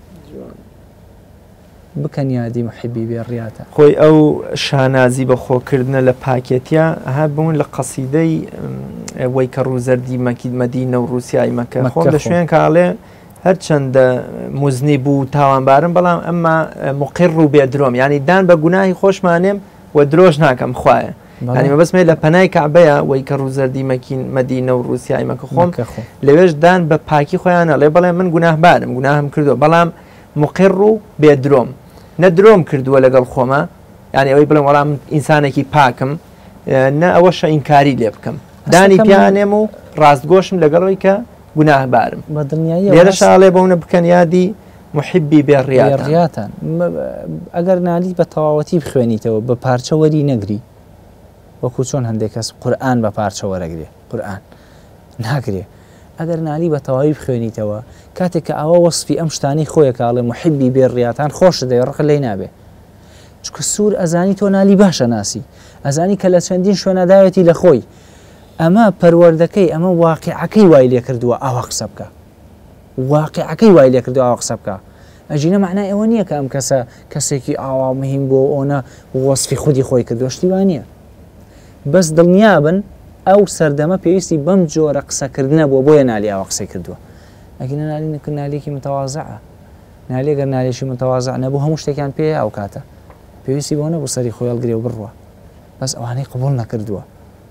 بکەن یادی محیبی بێڕیاتە خۆی ئەو شانازی بە خۆکردنە لە پاکێتیا ها بوون لە قەسیدەی وەی کە ڕووزەردی مەدینە و رووسیای مەکە خۆم لە شوێن کاڵێ هەرچەندە موزنی بوو تاوانبارم بەڵام ئەمما مقر و بێدرۆم ینی دان بە گوناهی خۆشمانێم و درۆژ ناکەم خوایە ینی مەبەستمێ لە پەنای کەعبەیە وەی کە ڕووزەردی مەدینە و رووسیای مەکە خۆم لەوێش دان بە پاکی خۆیانە لێ بەڵێ من گوناهبارم گوناهم کردو بەڵام مقر و بێدرۆم نەدرۆم کردووە لەگەڵ خۆمە ینی ئەوەی بڵێم وەڵام ئینسانێکی پاکم نە ئەوەشە ئینکاری لێ بکەم دانی پیانێم و ڕاستگۆشم لەگەڵەوەی کە گوناهبارم بە دنیای لێرە شاڵێ بەونە بکەن یادی محیبی بێڕیاتان ئەگەر نالی بە تەواوەتی بخوێنیتەوە بە پارچە وەری نەگری وەکو چۆن هەندێک کەس قورئان بە پارچە وەرەگرێ قورئان ناگرێ ئەگەر نالی بە تەواوی بخوێنیتەوە کاتێک کە ئەوە وەصفی ئەم شتانی خۆیە کاڵێ محیبی بێڕیاتان خۆش دەی ڕق لێی نابێ چکە سوور ئەزانی تۆ نالی باشە ناسی ئەزانی کە لە چەندین شوێنەداوێتی لە خۆی ئەمە پەروەردەکەی ئەمە واقعەکەی وای لێ کردووە ئاوا قسە بکە واقعەکەی وای لێ کردو ئاوا قسە بکە ئەژینە معنای ئەوە نییە کە ئەم کەسە کەسێکی ئاوا مهم بۆ ئەوە وەصفی خودی خۆی کردو شتیوان نییە بەس دڵنیابن ئەو سەردەمە پێویستی بەم جۆرە قسەکردنە بۆ بۆیە نالی ئاوا قسەی کردووە ئەگەر نالی نەکرد نالێکی متەوازعە نالێگەر نالێکی متەوازع نەبوو هەموو شتێکیان پێ ئەو کاتە پێویستی بۆ نەبوو سەری خۆی هەڵگرێ و بڕوە بەس ئەوانەی قبوڵ نەکردووە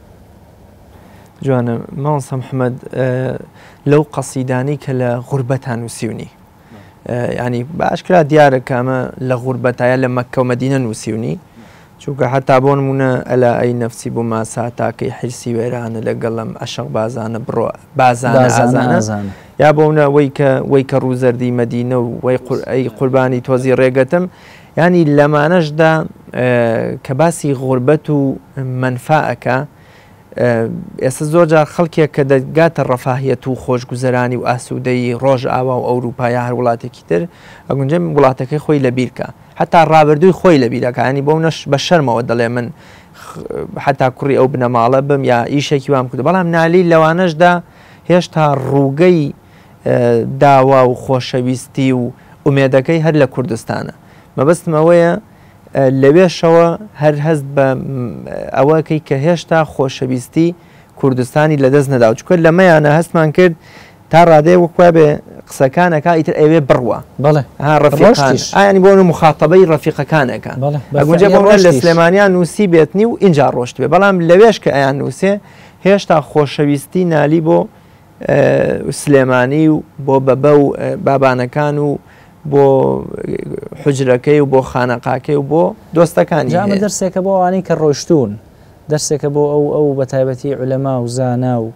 جوانە ماوەسە محەممەد لەو قەسیدانی کە لە غوربەتان نووسیونی ینی باشکرا دیارە کامە لە غوربەتایە لە مەککە و مەدینە نووسیونی چونکە هەتا بۆ نمونە ئەلا ئەی نەفسی بوو ماسا تاکەی حرسی وێرانە لەگەڵم عەشق بازانە بڕۆ بازانە ئازانە یا بۆنە وەی کە ڕووزەردی مەدینە و ئەی قوربانی تۆزی ڕێگەتم ینی لەمانەشدا کە باسی غوربەت و منفعەکە ئێستا زۆر جار خەڵکێک کە دەگاتە ڕەفاهیەت و خۆشگوزەرانی و ئاسوودەی ڕۆژ ئاوا و ئەوروپای هەر وڵاتێکی تر ئەگونجێ وڵاتەکەی خۆی لەبیرکە هەتا ڕابردووی خۆی لەبیرەکە ینی بۆ نەش بە شەرمەوە دەڵێ من حتا کوڕی ئەو بنەماڵە بم یا ئیشێکی وام کرد بەڵام نالی لەوانەشدا هێشتا ڕووگەی داوا و خۆشەویستی و ئومێدەکەی هەر لە کوردستانە مەبەستم ئەوەیە لەوێشەوە هەر هەست بە ئەوەکەی کە هێشتا خۆشەویستی کوردستانی لەدەست نەدا چکە لەمەیانە هەستمان کرد تا ڕادەیە وەکوە بێ قسەکانەکە ئیتر ئەوێ بڕوە ئاینی بۆ مخاتەبەی ڕەفیقەکانەکە ئەگونجێ بۆ لە سلێمانیان نووسی بێتنی و اینجا ڕۆشت بێ بەڵام لەوێش کە ئەیان نووسێ هێشتا خۆشەویستی نالی بۆ سلێمانی و بۆ بەبە و بابانەکان و بۆ حجرەکەی و بۆ خانەقاکەی و بۆ دۆستەکانی جامە دەرسێکە بۆ ئەوانەی کە ڕۆشتون دەرسێکە بۆ ئەو بەتایبەتی عولەما و زانا و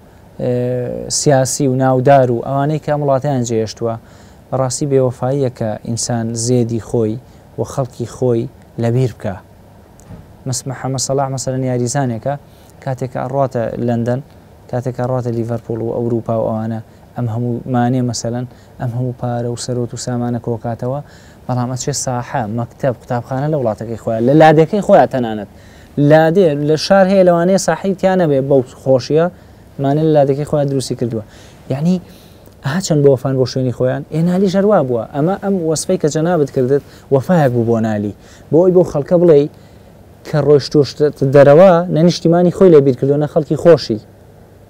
سیاسی و ناودار و ئەوانەی کە وڵاتیان جێشتووە بەڕاستی بێوەفاییە کە ئینسان زێدی خۆی و خەڵکی خۆی لەبیر بکە محەممەد سەلاح مەسەلەن یاریزانێکە کاتێکە ئەڕاتە لەندەن کاتێکە ڕاتە لیڤەرپۆڵ و ئەوروپا و ئەوانە ئەم هەموو مانێ مەسەلەن ئەم هەموو پارە و سەرۆت و سامانە کۆکاتەوە بەڵام ئەچێ ساحە مەکتەب قوتابخانە لە وڵاتەکەی خۆیان لە لادەکەی خۆیان تەنانەت لادێ لە شار هەیە لەوانەیە ساحیتیانە بێ بەو خۆشیە مانێ لە لادەکەی خۆیان دروستی کردووە یعنی هاچەند بۆ وەفان بۆ شوێنی خۆیان ئێنالی ژەروا بووە ئەمە ئەم وەسفەی کە جەنابەت کردت وەفایەک بوو بۆ نالی بۆ ئەوی بۆ خەڵکە بڵێ کە ڕۆیشتۆشت دەرەوە نەنیشتیمانی خۆی لەبیر کردوونە خەڵکی خۆشی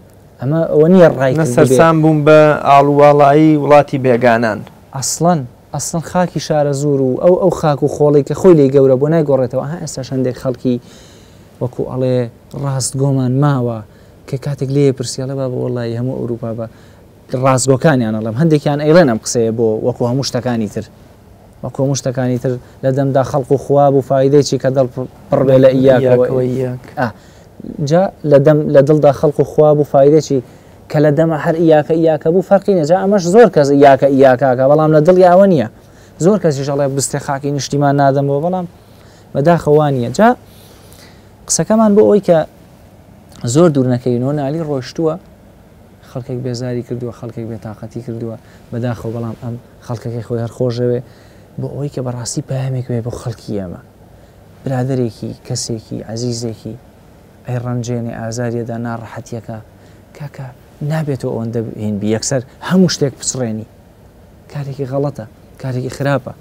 ئەمە ئەوە نییە ڕای سەرسان بووم بە ئاڵوواڵایی وڵاتی بێگانان ئەسڵەن ئەسڵ خاکی شارە زور و ئەو خاک و خۆڵی کە خۆی لێ گەورە بۆ نایگۆڕێتەوە ئێستا هەندێک خەڵکی وەکو ئەڵێ ڕاست گۆمان ماوە کە کاتێک لێ پرسیاڵە بە وەڵی هەموو ئەوروپا بە ڕاستگۆکانیان ئەڵم هەندێکیان ئەیڵێن ئەم قسەیە بۆ وەکو هەموو شتەکانی تر وەکو هەموو شتەکانی تر لە دەمدا خەڵق و خواب و فایدەیەکی کە دڵ پڕبێ لە ئیاکەوە جا لە دڵدا خەڵق و خواب و فایدەی کە لە دەمە هەر ئیاکە بوو فەرقی نەجا ئەمەش زۆر کەس ئیاکاکە بەڵام لە دڵی ئەوە نییە زۆر کەسیش ئەڵێ بستێ خاکی نیشتیمان نادەمەوە بەڵام بەداخەوانیە جا قسەکەمان بۆ ئەوی کە زۆر دوور نەکەینەوە نالی ڕۆیشتووە خەڵکێک بێزاری کردووە خەڵکێک بێتاقەتی کردووە بەداخەوە بەڵام ئەم خەڵکەکەی خۆی هەر خۆشەوێ بۆ ئەوەی کە بەڕاستی پامێک وێ بۆ خەڵکی ئێمە برادێکی کەسێکی عزیزێکی ئەی ڕەنجێنێ ئازاریەدا ناڕەحەتیەکە کاکە نابێتەوە ئەوەندە هین بی یەکسەر هەموو شتێک پچڕێنی کارێکی غەڵەتە کارێکی خراپە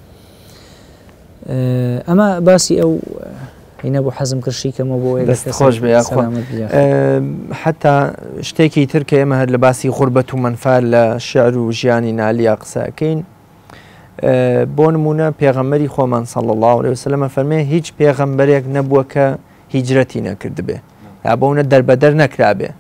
ئەمە باسی ئەو هینە بۆ حەزم کرشیکەمە بۆ خۆش بێ حتا شتێکی تر کە ئێمە هەر لە باسی غوربەت و منفعل لە شعر و ژیانی نالیا قسەکەین بۆ نمونە پێغەمبەری خۆمان صلی الله عليه وسلم فەرمێ هیچ پێغەمبەرێک نەبووە کە هیجرەتی نەکردبێ یا بۆونە دەربەدەر نەکرابێ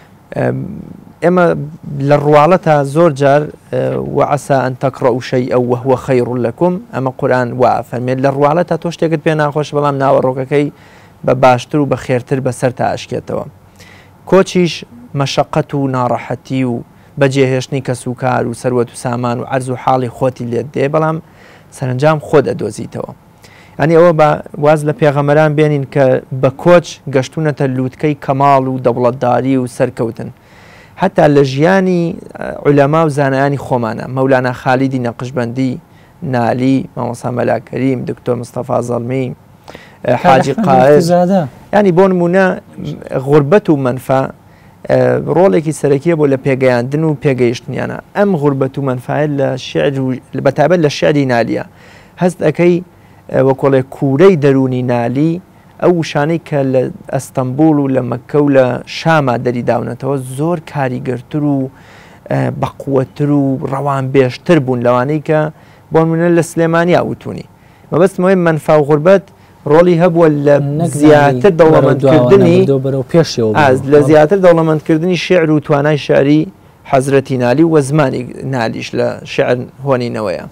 ئێمە لە ڕواڵەتە زۆر جار وعسى أن تقرأوا شيئا وهو خير لكم ئەمە قورآن وا فەرمێت لە ڕواڵەتە تۆ شتێکت پێ ناخۆش بەڵام ناوەڕۆکەکەی بە باشتر و بە خێرتر بەسەر تا ئاشکێتەوە کۆچیش مەشەقەت و ناڕەحەتی و بەجێهێشتنی کەس و کار و سەروەت و سامان و عەرز و حاڵی خۆتی لێت دێ بەڵام سەرنجام خۆ دەدۆزیتەوە ینی ئەوە بە واز لە پێغەمبەران بێنین کە بە کۆچ گەشتونەتە لووتکەی کەماڵ و دەوڵەتداری و سەرکەوتن حتا لە ژیانی عولەما و زانایانی خۆمانە مەولانا خالیدی نەقشبەندی نالی مامۆستا مەلا کەریم دکتۆر مستەفا زەڵمی حاجی قائز ینی بۆ نمونە غوربەت و منفع ڕۆڵێکی سەرەکیە بۆ لە پێگەیاندن و پێگەیشتنیانە ئەم غوربەت و منفعل لە شعر و بەتابەت لە شعری نالیە هەست ئەەکەی وەکۆڵێ کوورەی دەرونی نالی ئەو وشانەی کە لە ئەستەمبول و لە مەکە و لە شاما دەریداونەتەوە زۆر کاریگەرتر و بەقووەتر و ڕەوان بێشتر بوون لەوانەی کە بۆ منە لە سلێمانی ئاوتونی مەبەستمەوەی منفع و غوربەت ڕۆڵی هەبووە لە زیاتر دەوڵەمەندکردنی لە زیاتر دەوڵەمەندکردنی شعر و توانای شعری حەزرەتی نالی و زمانی نالیش لە شعر هۆنینەوەیە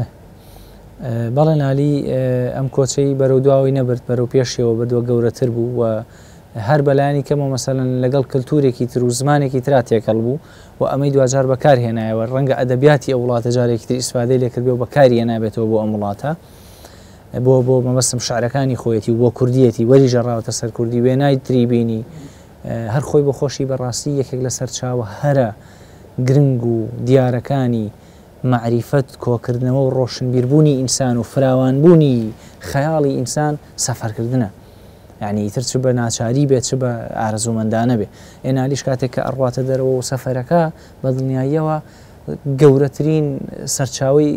بەڵێ نالی ئەم کۆچەی بەرەو دواوی نەبرد بەرەو پێشەوە بردووە گەورەتر بوو و هەر بەلایانی کەمەوە مەسەلەن لەگەڵ کللتورێکی تر و زمانێکی ترا تێکەڵ بوو و ئەمەی دوجار بەکارهێنایەوە ڕەنگە ئەدەبیاتی ئەو وڵاتە جارێکی تر ئیسفادەی لێکردێ و بەکاری هێنابێتەوە بۆ ئەم وڵاتە بۆ مەبەستم شعرەکانی خۆیەتی و بۆ کوردیەتی وەری ژەڕاوەتە سەر کوردی وێنای تری بینی هەر خۆی بە خۆشی بەڕاستی یەکێک لەسەر چاوە هەرە گرنگ و دیارەکانی معریفەت کۆکردنەوە و ڕۆشنبیربوونی ئینسان و فراوانبوونی خەیاڵی ئینسان سەفەرکردنە یعنی ئیتر چ بە ناچاری بێت چ بە ئارەزوومەندانە بێ ئێنالیش کاتێک کە ئەڕواتە دەرەوە و سەفەرەکە بە دڵنیاییەوە گەورەترین سەرچاوی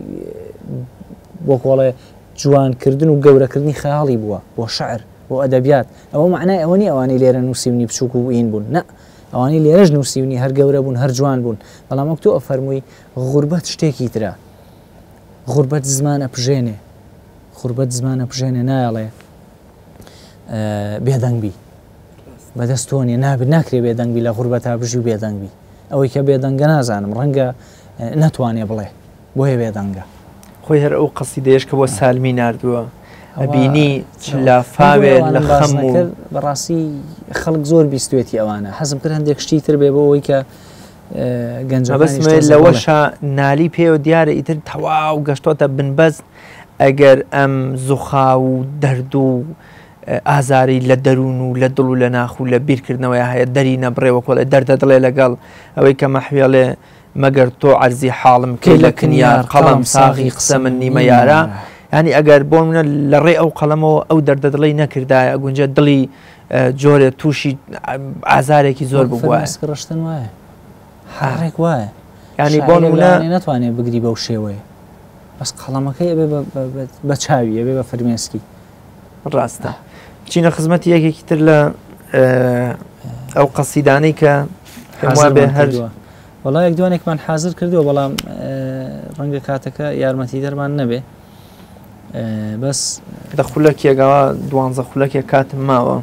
وەکۆڵێ جوانکردن و گەورەکردنی خەیاڵی بووە بۆ شعر بۆ ئەدەبیات ئەوە معنای ئەوە نی ئەوانەی لێرە نووسیونی بچووک و ئین بوون نە ئەوانی لێرەش نووسیونی هەر گەورە بوون هەر جوان بوون بەڵام وەک تۆ ئەفەرمووی غوربەت شتێکی ترە غوربەت زمانە پژێنێ غوربەت زمانە پژێنێ نایڵێ بێدەنگبی بەدەست تۆ نیە ناکرێ بێدەنگبی لە غوربەتا بژی و بێدەنگبی ئەوەی کە بێدەنگە نازانم ڕەنگە نەتوانێ بڵێ بۆیە بێدەنگە خۆی هەر ئەو قەسیدەیەش کە بۆ سالمی ناردووە ئەبینی لە فاوێ لە خەم و بەڕاستی خەڵک زۆر بیستوێتی ئەوانە حەزم کرد هەندێک شتی تر بێ بۆ ئەوەی کە گەنجەبەسمێت لەوەشە نالی پێوە دیارە ئیتر تەواو گەشتۆتە بنبەست ئەگەر ئەم زوخا و دەرد و ئازاری لە دەروون و لە دڵ و لە ناخ و لە بیرکردنەوەی هەیە دەری نەبڕێوە کۆڵێ دەردە دڵێ لەگەڵ ئەوەی کە مەحوێڵێ مەگەر تۆ عەرزی حاڵم کەی لە کنیار قەڵەم ساغی قسە من نیمە یارە ینی ئەگەر بۆ منە لە ڕێ ئەو قەڵەمەوە ئەو دەردە دڵی نەکردایە ئەگونجە دڵی جۆرێ تووشی ئازارێکی زۆر ببووە ڕشتن وایە حڕێک وایە ینی بۆ منە ناتوانێت بگری بەو شێوەیە بەس قەڵەمەکەی ئەبێ بە چاوی ئەبێ بە فەرمێسکی ڕاستە چینە خزمەتی یەکێکی تر لە ئەو قەسیدانەی کە بێ هەر وڵای یەک دوانێکمان حازر کردووە بەڵام ڕەنگە کاتەکە یارمەتی دەرمان نەبێ بەس دە خولەکێکەوە 12 خولەکێک کاتم ماوە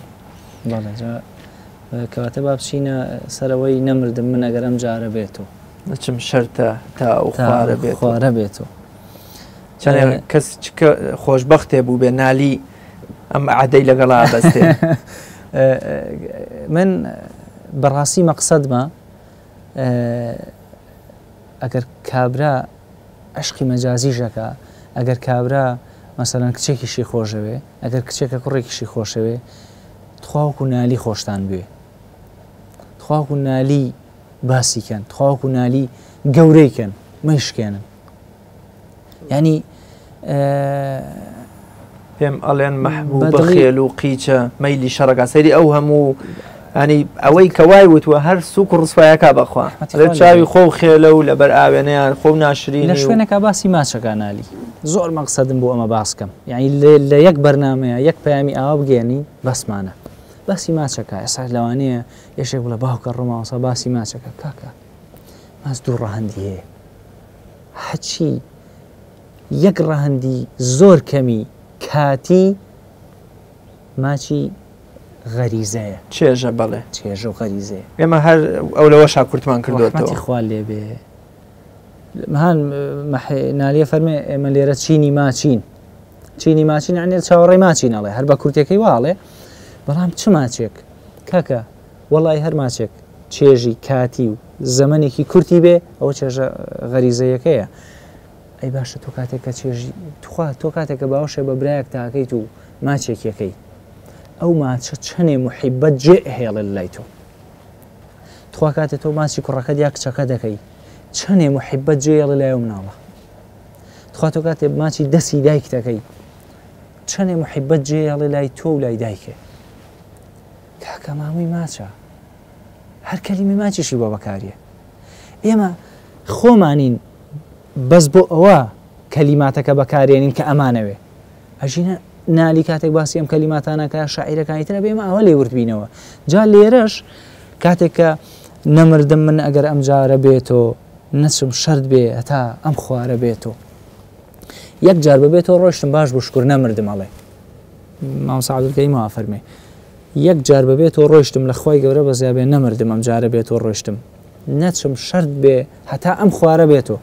کەواتە با بچینە سەرەوەی نەمردم من ئەگەر ئەم جارە بێتەوە نەچم شەرتە تا ئەو خوارە بێتەوە چەند کەس خۆشبەختێ بوو بێ نالی ئەم عادەی لەگەڵا بەستێ من بەڕاستی مەقسەدمە ئەگەر کابرا عشقی مەجازیژەکە ئەگەر کابرا مەسەلەن کچێکیشی خۆشەوێ ئەگەر کچێکە کوڕێکیشی خۆشەوێ تخواوەکو نالی خۆشتان بوێ تخواوەکو نالی باسیکەن تخواوەکو نالی گەورەیکەن مەیشکێنن ینی پێم ئەڵێن مەحبوو بەخێل و قیچە مەیلی شەڕەکە سەیری ئەو هەموو ینی ئەوەی کەوای وتوە هەر سوک و ڕسوایەکە بەخوا لە چاوی خۆ خێلە و لەبەر ئاوێنەیان خۆ ناشرین لە شوێنەکە باسی ماچەکە نالی زۆر مەقسەدم بۆ ئەمە باسکەم یعنی لە یەک بەرنامەیە یەک پەیامی ئاوا بگەێنی بەسمانە باسی ماچەکە ئێستا لەوانەیە یەشێک بڵە باوکە ڕۆماوەسا باسی ماچەکە کاکە ماچ دوو ڕەهەندی هەیە هەچی یەک ڕەهەندی زۆر کەمی کاتی ماچی غەریزەیە چێژە بەڵێ چێژە و غەریزەیە ئێمە هەر ئەو لەوە شاکورتمان کردوەوە خوا لێ بێ هەان نالیە فەرمێ ئێمە لێرە چینی ماچین چینی ماچین عنێ چاوەڕێی ماچینەڵێ هەر بە کورتەکەی واڵێ بەڵام چ ماچێک کاکە وەڵی هەر ماچێک چێژی کاتی و زەمەنێکی کورتی بێ ئەوە چێژە غەریزەیەکەیە ئەی باشە تۆ کاتێککە چێژی توخوا تۆ کاتێککە باوشێ بە برایەک تاکەیت و ماچێکەکەی ئەو ماچە چەنێ محیبەت جێ هێڵێ لای تۆ تخوا کاتێک تۆ ماچی کوڕەکە یا کچەکە دەکەی چەنێ محیبەت جێڵە لای مناڵە تخوا تۆ کاتێ ماچی دەستی دایک دەکەی چەنێ محیبەت جێڵێ لای تۆ و لای دایکێ کاکە ماوەی ماچە هەر کەلیمی ماچیشی بۆ بەکاریە ئێمە خۆمانین بەس بۆ ئەوە کەلیماتەکە بەکارێنین کە ئەمانەوێ ئەژینە نالی کاتێک باسی ئەم کەلیماتانەکە شاعیرەکانی ترە بێمە ئەوە لێ وردبینەوە جا لێرەش کاتێککە نەمردم من ئەگەر ئەم جارە بێتەوە نەچم شەرت بێ هەتا ئەم خوارە بێتەوە یەک جار ببێتەوە ڕۆیشتم باش بۆ شکر نەمردم ئەڵێ مامۆستا عەبدولکەریم وا فەرمێ یەک جار ببێتەوە ڕۆیشتم لە خوای گەورە بەزیابێ نەمردم ئەم جارە بێتەوە ڕۆیشتم نەچم شەرت بێ هەتا ئەم خوارە بێتەوە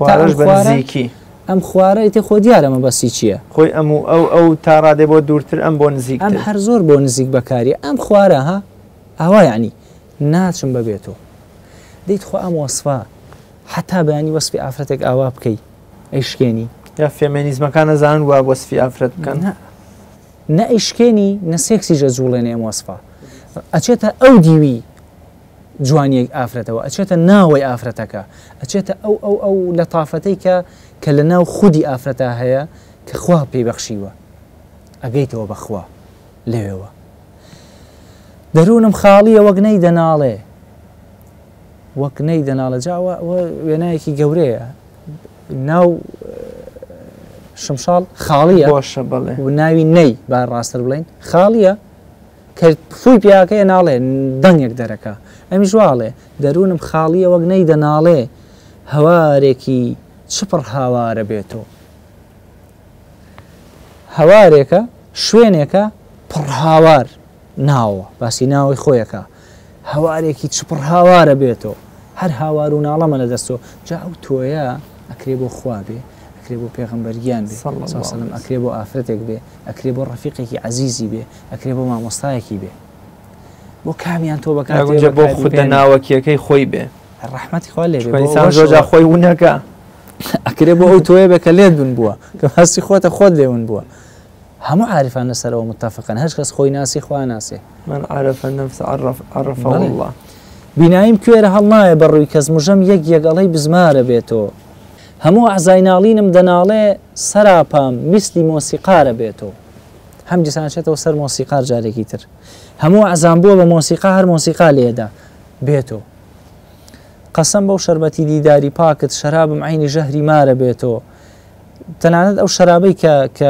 ئەم خوارە ئیتێ خۆ دیارەمە بەسی چییە خۆی ئەو تا ڕادێ بۆ دوورتر ئەم بۆ نزیک ئەم هەر زۆر بۆ نزیک بەکاری ئەم خوارە ها ئاوا یعنی ناچم ببێتەوە دەیت خۆ ئەم وەسفا حتا بەیانی وەسفی ئافرەتێک ئاوا بکەی ئەیشکێنی یا فێمینیزمەکان نەزانن وا وەسفی ئافرەت بکەن نە ئەیشکێنی نە سێکسی ژەجوڵێنێ ئەم وەسفا ئەچێتە ئەو دیوی جوانیەک ئافرەتەوە ئەچێتە ناوەی ئافرەتەکە ئەچێتە ئەو لەتافەتەی کە لە ناو خودی ئافرەتە هەیە کە خوا پێی بەخشیوە ئەگەیتەوە بەخوا لەوێەوە دەروونم خاڵیە وەک نەی دەناڵێ وەک نەی دەناڵە جاوە وێنایەکی گەورەیە ناو شمشاڵ خاڵیە باشە بڵێ و ناوی نەی با ڕاستتر بڵین خاڵیە کە فوی پیاکەیە ناڵێ دەنگێک دەرەکە ئەمی ژواڵێ دەروونم خاڵیە وەک نەی دەناڵێ هەوارێکی چپڕ هاوارە بێتەوە هەوارێکە شوێنێکە پڕ هاوار ناوە باسی ناوی خۆیەکە هەوارێکی چپڕ هاوارە بێتەوە هەر هاوار و ناڵەمە لە دەستەوە جا ئەو تۆیە ئەکرێ بۆ خوا بێ ئەکرێ بۆ پێغەمبەرگیان بێ ئەکرێ بۆ ئافرەتێک بێ ئەکرێ بۆ ڕەفیقێکی عەزیزی بێ ئەکرێ بۆ مامۆستایەکی بێ بۆ کامیان تۆ بەکاتێ بۆ خودە ناوەکیەکەی خۆی بێ ڕەحمەتی خوا لێ بێ ئینسان زۆرجار خۆی ونەکە ئەکرێ بۆ ئەو تۆیە بێ کە لێت بن بووە کە باسی خۆتە خۆت لێون بووە هەموو عارفان لەسەرەوە متتەفقن هەر کەس خۆی ناسی خوا ناسێ من عرف النفس عرفه الله بیناییم کوێرە هەڵنایە بەڕووی کەس مژەم یەک یەگەڵەی بزمارە بێتەوە هەموو ئەعزای ناڵینم دەناڵێ سەراپام میسلی مۆسیقارە بێتەوە هەم دیسانچێتەوە سەر مۆسیقار جارێکی تر هەموو ئەعزام بووە بە مۆسیقا هەر مۆسیقا لێدا بێتەوە قەسەم بەو شەربەتی دیداری پاکت شەرابم عینی ژەهری مارە بێتەوە تەنانەت ئەو شەرابەی کە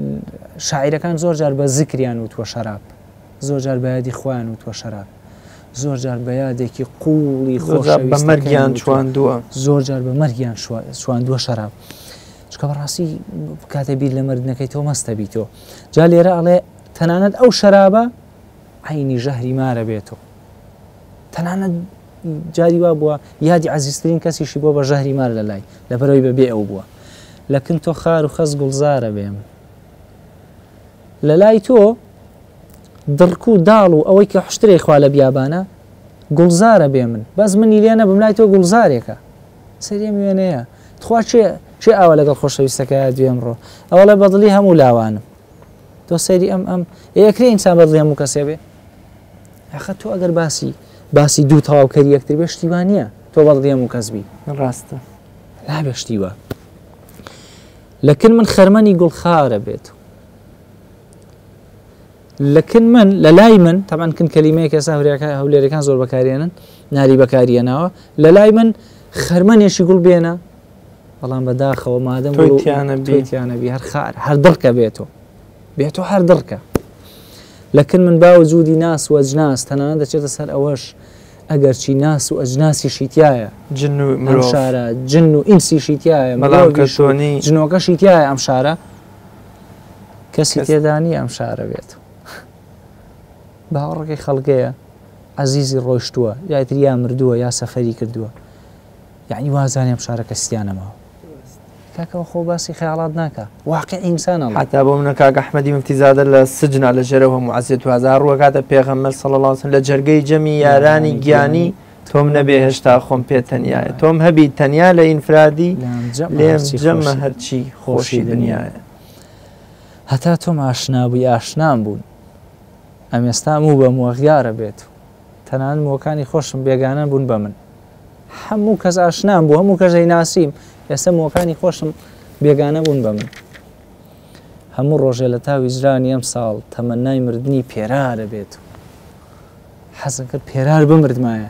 شاعیرەکان زۆر جار بە زیکریان وتوە شەراب زۆر جار بە یادی خۆیان وتوە شەراب زۆر جار بە یادێکی قوڵی بە مەرگیان چواندووە زۆر جار بە مەرگیان چواندووە شەراب چکە بەڕاستی کاتە بیر لە مردنەکەیتەوە مەستە بیتەوە جا لێرە ئەڵێ تەنانەت ئەو شەرابە عینی ژەهری مارە بێتەوە تەنانەت جاری وا بووە یادی عەزیزترین کەسیشی بۆ بە ژەهری مار لە لای لەبەرەوەی بەبێ ئەو بووە لەکن تۆ خار و خەز گوڵزارە بێم لە لای تۆ دڕک و داڵ و ئەوەی کە حشترێک خوا لە بیابانە گوڵزارە بێ من بەس منی لێنە بم لای تۆ گوڵزارێکە سەرێم وێنەیە تخوا چێ ئاوە لەگەڵ خۆشەویستەکە دوێم ڕۆ ئەوە لە بەدڵی هەموو لاوانم تۆ سەیری ئەم یەکرێ ئینسان بەدڵی هەموو کەسێ بێ ئەخە تۆ ئەگەر باسی دوو تەواوکەری یەکتر بێ شتیوان نییە تۆ بەدڵی هەموو کەس بی ڕاستە نابێ شتیوە لەکن من خەرمەنی گوڵخارە بێت لەکن من لە لای من تەمان کن کەلیمەیە کەسا هەولێرەکان زۆر بەکارێنن ناری بەکارێناوە لە لای من خەرمەنێکی گوڵ بێنە بەڵام بەداخەوە مادەم تۆیتیانەبی هەر خار هەر دڕکە بێتۆ هەر دڕکە لەکن من باوجودی ناس و ئەجناس تەنانەت دەچێتە سەر ئەوەش ئەگەرچی ناس و ئەجناسیشی تایە ئەم شارە جن و ئینسیشی تایە جنۆکەشی تایە ئەم شارە کەسی تێدانی ئەم شارە بێت باوەڕێکی خەڵکەیە عەزیزی ڕۆیشتووە یاتر یا مردووە یا سەفەری کردووە یعنی وازانێ ئەم شارە کەستیانەمەوە کاکەوە خۆ باسی خەیاڵات ناکە واقع ئینسانە حتا بۆ منە کاک ئەحمەدی مفتیزادە لە سجنا لە ژێرەوە معەزێت و هەزار ڕووەکاتە پێغەمبەر صلی الله علیه و سلم لە جەرگەی جەمی یارانی گیانی تۆم نەبێ هێشتا خۆم پێ تەنیایە تۆم هەبی تەنیا لە ئینفرادی لێم جەمە هەرچی خۆشی دنیایە هەتا تۆم ئاشنابووی ئاشنام بوون ئەم ئێستا هەموو بە مۆغیارە بێت تەنانەت مۆکانی خۆشم بێگانە بوون بە من هەموو کەس ئاشنام بوو هەموو کەژەی ناسیم ئێستا مۆکانی خۆشم بێگانە بوون بە من هەموو ڕۆژێ لە تاوی ژرانی ئەم ساڵ تەمەنای مردنی پێرارە بێت حەزم کرد پێرار بمردمایە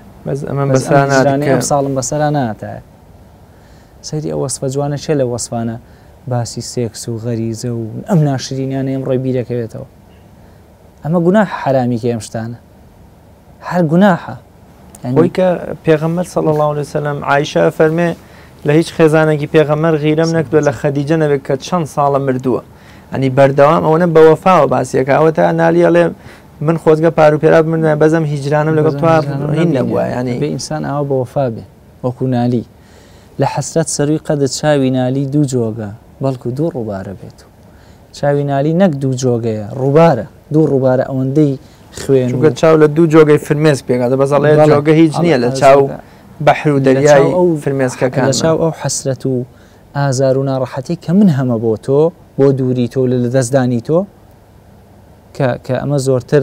ئەم ساڵم بەسەرا ناتایە سەیری ئەو وەسفە جوانە چێ لە وەسفانە باسی سێکس و غەریزە و ئەم ناشرینیانە ئەم ڕۆی بیرەکەوێتەوە ئەمە گوناح حرامی کە ئەم شتانە هەر گوناحە بۆی کە پێغەمبەر صلی الله علیه و سلم عایشە فەرمێ لە هیچ خێزانێکی پێغەمبەر غیرەم نەکردووە لە خەدیجە نەبێت کە چەند ساڵە مردووە ئەنی بەردەوام ئەوەنە بە وەفاوە باسیەکە ئەوەتە نالی ئەڵێ من خۆزگە پاروپێرا بمردم بەزەم هیجرانم لەگەڵ تۆ هین نەبووە ینی بێ ئینسان ئەوە بە وەفا بێ وەکو نالی لە حەسرەت سەروی قەدت چاوی نالی دوو جۆگە بەڵکو دوو ڕووبارە بێت چاوی نالی نەک دوو جۆگەیە ڕووبارە دوو ڕووبارە ئەوەندەی خوێن چونکە چاو لە دوو جۆگەی فرمێسک پێکاتە بەزەڵێ جۆگە هیچ نییە لە چاو بەحر و دەریای فرمێسکەکان لە چاو ئەو حەسرەت و ئازار و ناڕەحەتی کە من هەمە بۆ تۆ بۆ دووری تۆ لە دەستدانی تۆ کە ئەمە زۆرتر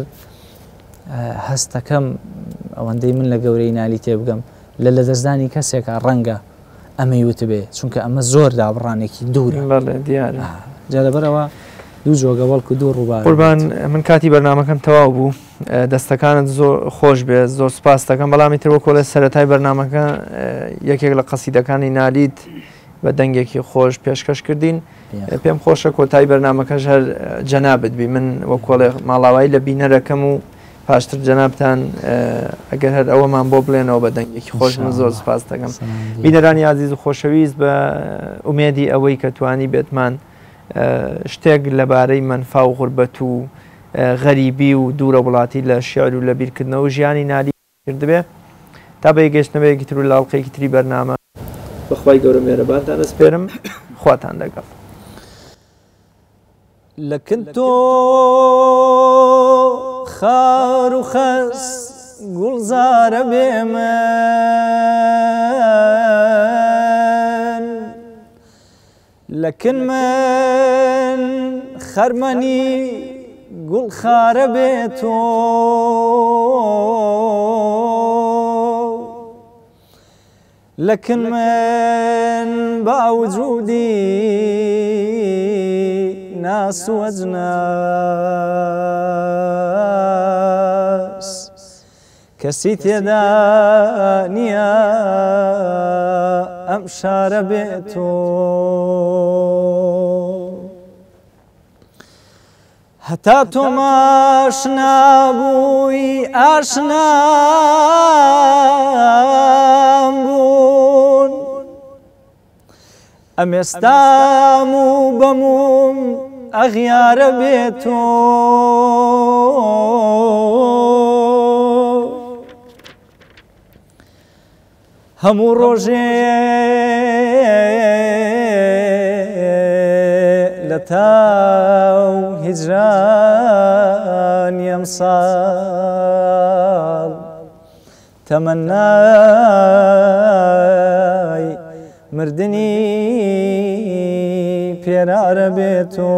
هەستەکەم ئەوەندەی من لە گەورەی نالی تێ بگەم لە دەستدانی کەسێکە ڕەنگە ئەمەی وتبێ چونکە ئەمە زۆر دابڕانێکی دوورە دیارە جا لەبەرەوە دوو جۆگە بەڵکو دوو ڕووبار قوربان من کاتی بەرنامەکەم تەواو بوو دەستەکانت زۆر خۆش بێت زۆر سپاس دەکەم بەڵامی تر وەکو لە سەرەتای بەرنامەکە یەکێک لە قەسیدەکانی نالیت بە دەنگێکی خۆش پێشکەش کردین پێم خۆشە کۆتایی بەرنامەکەش هەر جەنابت بی من وەکۆڵێ ماڵاوایی لە بینەرەکەم و پاشتر جەنابتان ئەگەر هەر ئەوەمان بۆ بڵێنەوە بە دەنگێکی خۆش من زۆر سپاس دەکەم بینەرانی عزیز و خۆشەویست بە ئومێدی ئەوەی کە توانی بێتمان شتێک لەبارەی منفا و غوربەت و غەریبی و دوورە وڵاتی لە شیعر و لە بیرکردنەوە ژیانی نالی کردبێ تا بە گەشتنەوەیەکی تر و لاڵقەیەکی تری بەرنامە بەخوای گەورە مێرەبانتان ئەسپێرم خواتان لەگەڵ لەکن تۆ خار و خەس گوڵزارە بێمن لەکن من خەرمەنی گوڵخارە بێتۆ لەکن من باوجودی ناس و ئەجناس کەسی تێدا نییە ئەم شارە بێتۆ هەتا تۆماش نابووی ئاشنام بوون ئەمێستام و بەموم ئەغیارە بێتۆ هەموو ڕۆژێ لە تاو هیجرانی ئەمساڵ تەمەنای مردنی پێرارە بێتۆ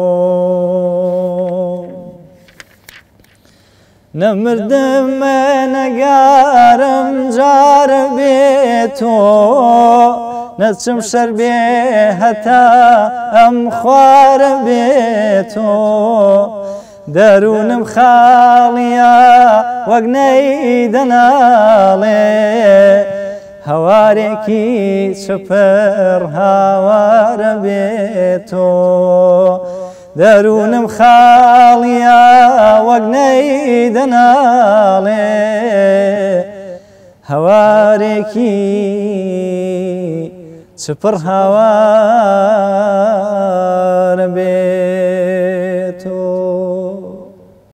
نەمردمە نەگارم جارە بێتۆ نەچم شەر بێ هەتا ئەم خوارە بێتۆ دەروونم خاڵیە وەک نەیدەناڵێ هەوارێکی چپەر هاوارە بێتۆ دەروونم خاڵیە وەک نەیدەناڵێ هەوارێکی چپڕ هاوار